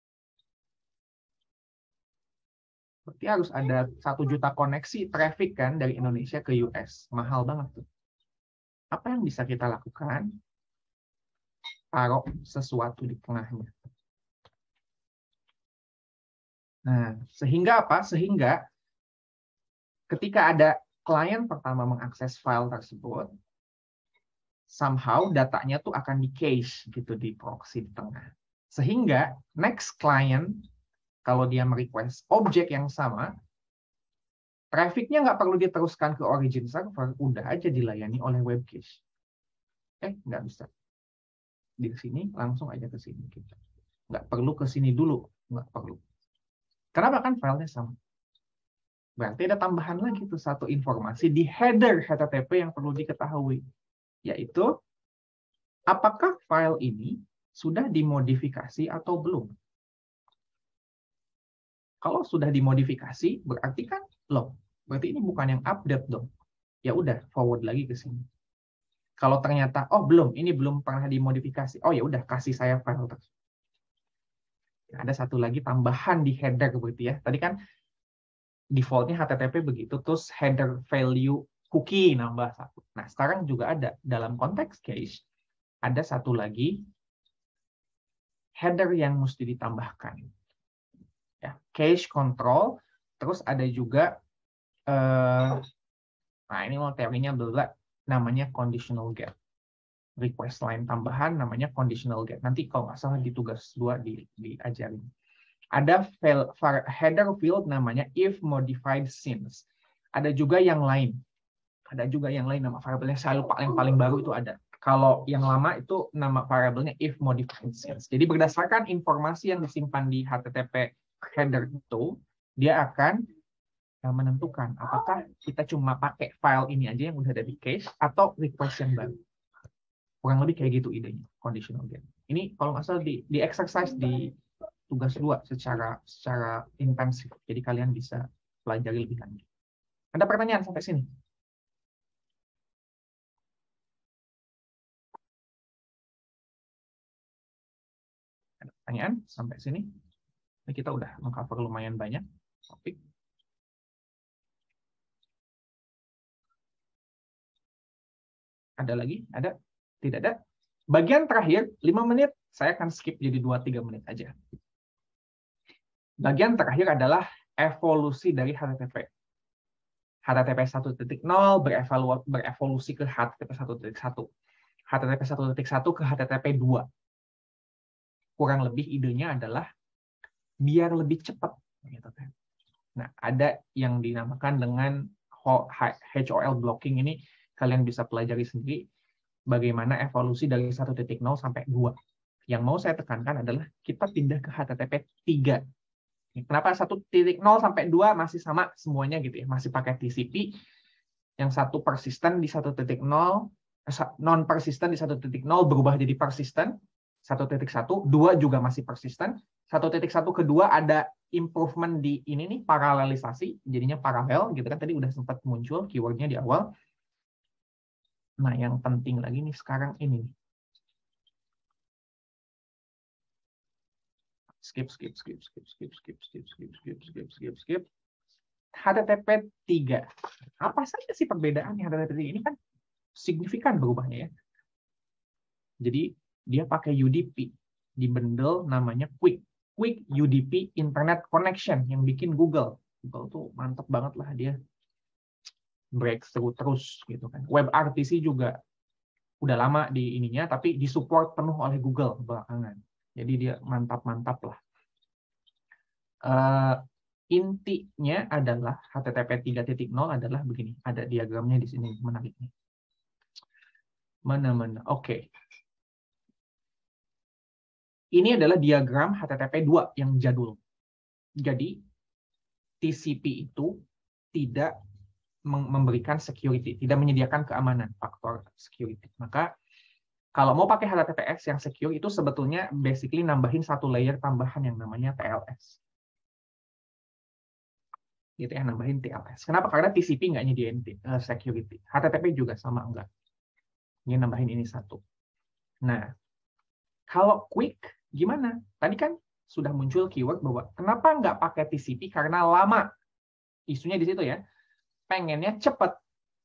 Berarti harus ada satu juta koneksi traffic kan dari Indonesia ke U S. Mahal banget tuh. Apa yang bisa kita lakukan? Taruh sesuatu di tengahnya. Nah, sehingga apa? Sehingga ketika ada klien pertama mengakses file tersebut, somehow datanya tuh akan di-cache gitu di proxy di tengah. Sehingga next client kalau dia merequest objek yang sama, traffic-nya nggak perlu diteruskan ke origin server, udah aja dilayani oleh web cache. Eh, nggak bisa. Di sini langsung aja ke sini. Gitu. Nggak perlu ke sini dulu, nggak perlu. Kenapa? Kan filenya sama. Berarti ada tambahan lagi tuh satu informasi di header H T T P yang perlu diketahui, yaitu apakah file ini sudah dimodifikasi atau belum. Kalau sudah dimodifikasi, berarti kan loh, berarti ini bukan yang update dong. Ya udah, forward lagi ke sini. Kalau ternyata oh belum, ini belum pernah dimodifikasi. Oh ya udah, kasih saya file tersebut. Ada satu lagi tambahan di header berarti ya. Tadi kan defaultnya H T T P begitu, terus header value cookie nambah satu. Nah, sekarang juga ada dalam konteks cache ada satu lagi header yang mesti ditambahkan. Ya, cache control, terus ada juga eh, nah ini mau teorinya bela namanya conditional get. Request line tambahan namanya conditional get. Nanti kalau nggak salah di tugas dua di, diajarin. Ada file, header field namanya if modified since. Ada juga yang lain. Ada juga yang lain nama variabelnya saya lupa, yang paling baru itu ada. Kalau yang lama itu nama variabelnya if modified since. Jadi berdasarkan informasi yang disimpan di H T T P header itu, dia akan menentukan apakah kita cuma pakai file ini aja yang udah ada di cache atau request yang baru. Kurang lebih kayak gitu idenya, conditional get. Ini kalau nggak salah di, di exercise di tugas dua secara secara intensif. Jadi kalian bisa pelajari lebih lanjut. Ada pertanyaan sampai sini? Ada pertanyaan sampai sini? Ini kita udah mengcover lumayan banyak topik. Ada lagi? Ada? Tidak ada? Bagian terakhir, lima menit, saya akan skip jadi dua tiga menit aja. Bagian terakhir adalah evolusi dari H T T P. H T T P satu titik nol berevolusi ke H T T P satu titik satu. H T T P satu titik satu ke H T T P dua. Kurang lebih idenya adalah biar lebih cepat. Nah, ada yang dinamakan dengan H O L blocking ini, kalian bisa pelajari sendiri bagaimana evolusi dari satu titik nol sampai dua. Yang mau saya tekankan adalah kita pindah ke H T T P tiga. Kenapa satu titik nol sampai dua masih sama semuanya gitu ya, masih pakai T C P. Yang satu persisten di satu titik nol, non persisten di satu titik nol berubah jadi persisten, satu titik satu, dua juga masih persisten, satu titik satu kedua ada improvement di ini nih, paralelisasi, jadinya paralel gitu kan, tadi udah sempat muncul keywordnya di awal. Nah, yang penting lagi nih sekarang ini. Skip, skip, skip, skip, skip, skip, skip, skip, skip, skip, skip, skip. H T T P tiga. Apa saja sih perbedaannya H T T P tiga ini kan signifikan berubahnya ya. Jadi dia pakai U D P di bundle namanya Quick. Quick U D P Internet Connection yang bikin Google. Google tuh mantep banget lah dia. Breakthrough terus gitu kan. WebRTC juga udah lama di ininya tapi disupport penuh oleh Google belakangan. Jadi dia mantap-mantap lah. Uh, intinya adalah H T T P tiga titik nol adalah begini. Ada diagramnya di sini menariknya. Mana-mana. Oke. Okay. Ini adalah diagram H T T P dua yang jadul. Jadi T C P itu tidak memberikan security, tidak menyediakan keamanan, faktor security. Maka kalau mau pakai H T T P S yang secure itu sebetulnya basically nambahin satu layer tambahan yang namanya T L S. Gitu ya, nambahin T L S. Kenapa? Karena T C P nggak nyediain security. H T T P juga sama enggak. Ini nambahin ini satu. Nah, kalau Quick gimana? Tadi kan sudah muncul keyword bahwa kenapa nggak pakai T C P karena lama. Isunya di situ ya. Pengennya cepat.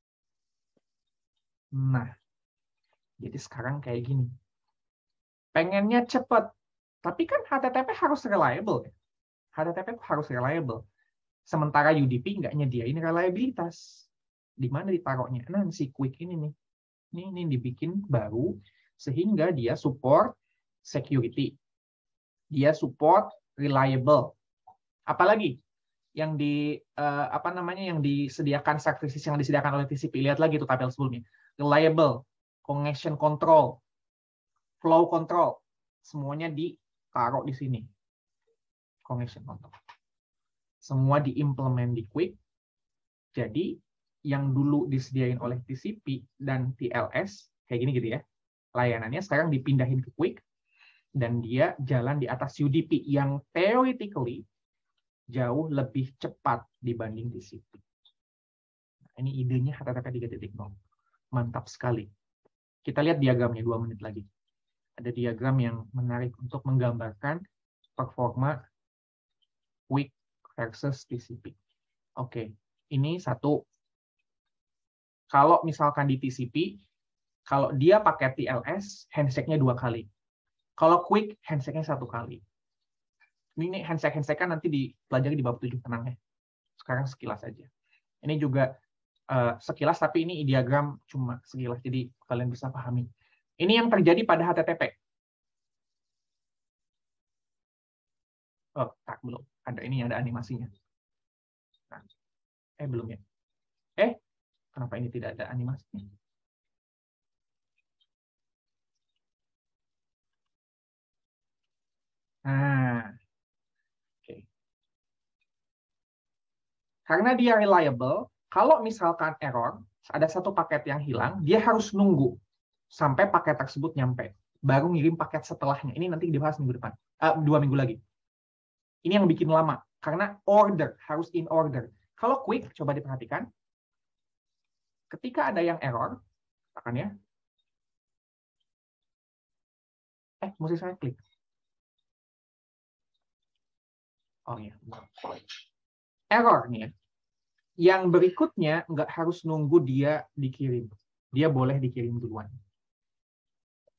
Nah, jadi sekarang kayak gini. Pengennya cepat. Tapi kan H T T P harus reliable. H T T P harus reliable. Sementara U D P nggak nyediain reliabilitas. Di mana ditaruhnya? Nah, si Quick ini nih. Ini, ini dibikin baru sehingga dia support security. Dia support reliable. Apalagi yang di uh, apa namanya yang disediakan services yang disediakan oleh T C P. Lihat lagi tuh tabel sebelumnya. Reliable, congestion control, flow control, semuanya ditaruh di sini. Congestion control. Semua diimplement di Quick. Jadi yang dulu disediain oleh T C P dan T L S kayak gini gitu ya. Layanannya sekarang dipindahin ke Quick dan dia jalan di atas U D P yang theoretically jauh lebih cepat dibanding T C P. Nah, ini idenya H T T P tiga titik nol. Mantap sekali. Kita lihat diagramnya dua menit lagi. Ada diagram yang menarik untuk menggambarkan performa Quick versus T C P. Oke, ini satu. Kalau misalkan di T C P, kalau dia pakai T L S, handshake-nya dua kali. Kalau Quick, handshake-nya satu kali. Ini handshake-handshake kan nanti dipelajari di bab tujuh, tenang ya. Sekarang sekilas aja. Ini juga uh, sekilas, tapi ini diagram cuma sekilas, jadi kalian bisa pahami. Ini yang terjadi pada H T T P. Oh, tak, belum. Ada ini, ada animasinya. Nah, eh, belum ya. Eh, kenapa ini tidak ada animasinya? Nah, oke. Okay. Karena dia reliable, kalau misalkan error, ada satu paket yang hilang, dia harus nunggu sampai paket tersebut nyampe, baru ngirim paket setelahnya. Ini nanti dibahas minggu depan, uh, dua minggu lagi. Ini yang bikin lama, karena order harus in order. Kalau Quick, coba diperhatikan. Ketika ada yang error, katakan ya. Eh, mesti saya klik. Oh iya. Error nih ya. Yang berikutnya nggak harus nunggu dia dikirim. Dia boleh dikirim duluan.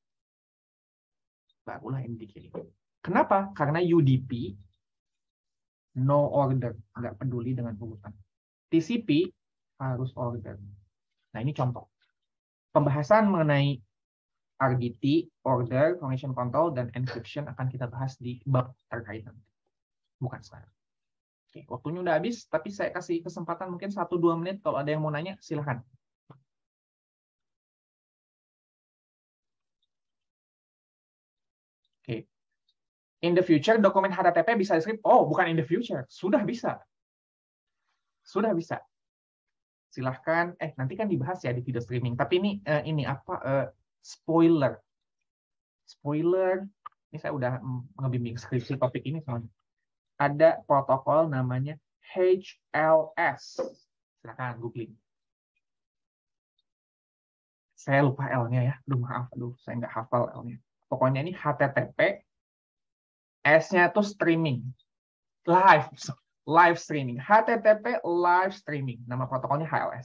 Barulah ini dikirim. Kenapa? Karena U D P no order, nggak peduli dengan urutan. T C P harus order. Nah, ini contoh. Pembahasan mengenai R D T, order, congestion control, dan encryption akan kita bahas di bab terkait nanti. Bukan sekarang. Oke, waktunya udah habis, tapi saya kasih kesempatan mungkin satu dua menit. Kalau ada yang mau nanya, silahkan. Oke. In the future, dokumen H T T P bisa di-script? Oh, bukan in the future. Sudah bisa. Sudah bisa. Silahkan. Eh, nanti kan dibahas ya di video streaming. Tapi ini uh, ini apa? Uh, spoiler. Spoiler. Ini saya udah ngebimbing skripsi topik ini semuanya. Ada protokol namanya H L S. Silahkan googling. Saya lupa L-nya ya. Aduh, maaf. Aduh, saya nggak hafal L-nya. Pokoknya ini H T T P. S-nya itu streaming. Live. Live streaming. H T T P live streaming. Nama protokolnya H L S.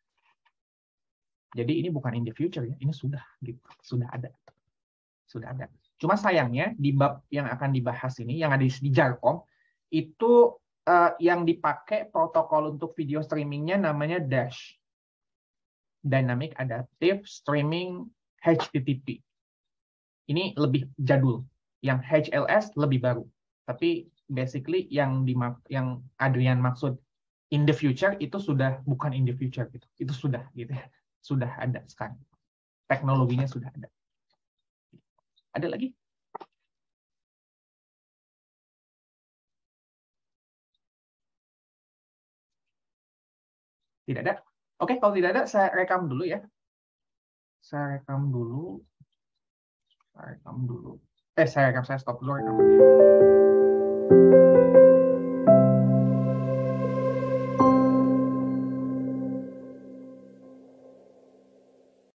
Jadi ini bukan in the future ya. Ini sudah gitu. Sudah ada. Sudah ada. Cuma sayangnya di bab yang akan dibahas ini, yang ada di Jarkom, itu uh, yang dipakai protokol untuk video streamingnya namanya DASH. Dynamic Adaptive Streaming H T T P. Ini lebih jadul. Yang H L S lebih baru. Tapi basically yang di yang Adrian maksud in the future itu sudah bukan in the future gitu. Itu sudah gitu ya. Sudah ada sekarang. Teknologinya sudah ada. Ada lagi? Tidak ada? Oke, kalau tidak ada, saya rekam dulu ya. Saya rekam dulu. Saya rekam dulu. Eh, saya rekam, saya stop dulu rekamannya.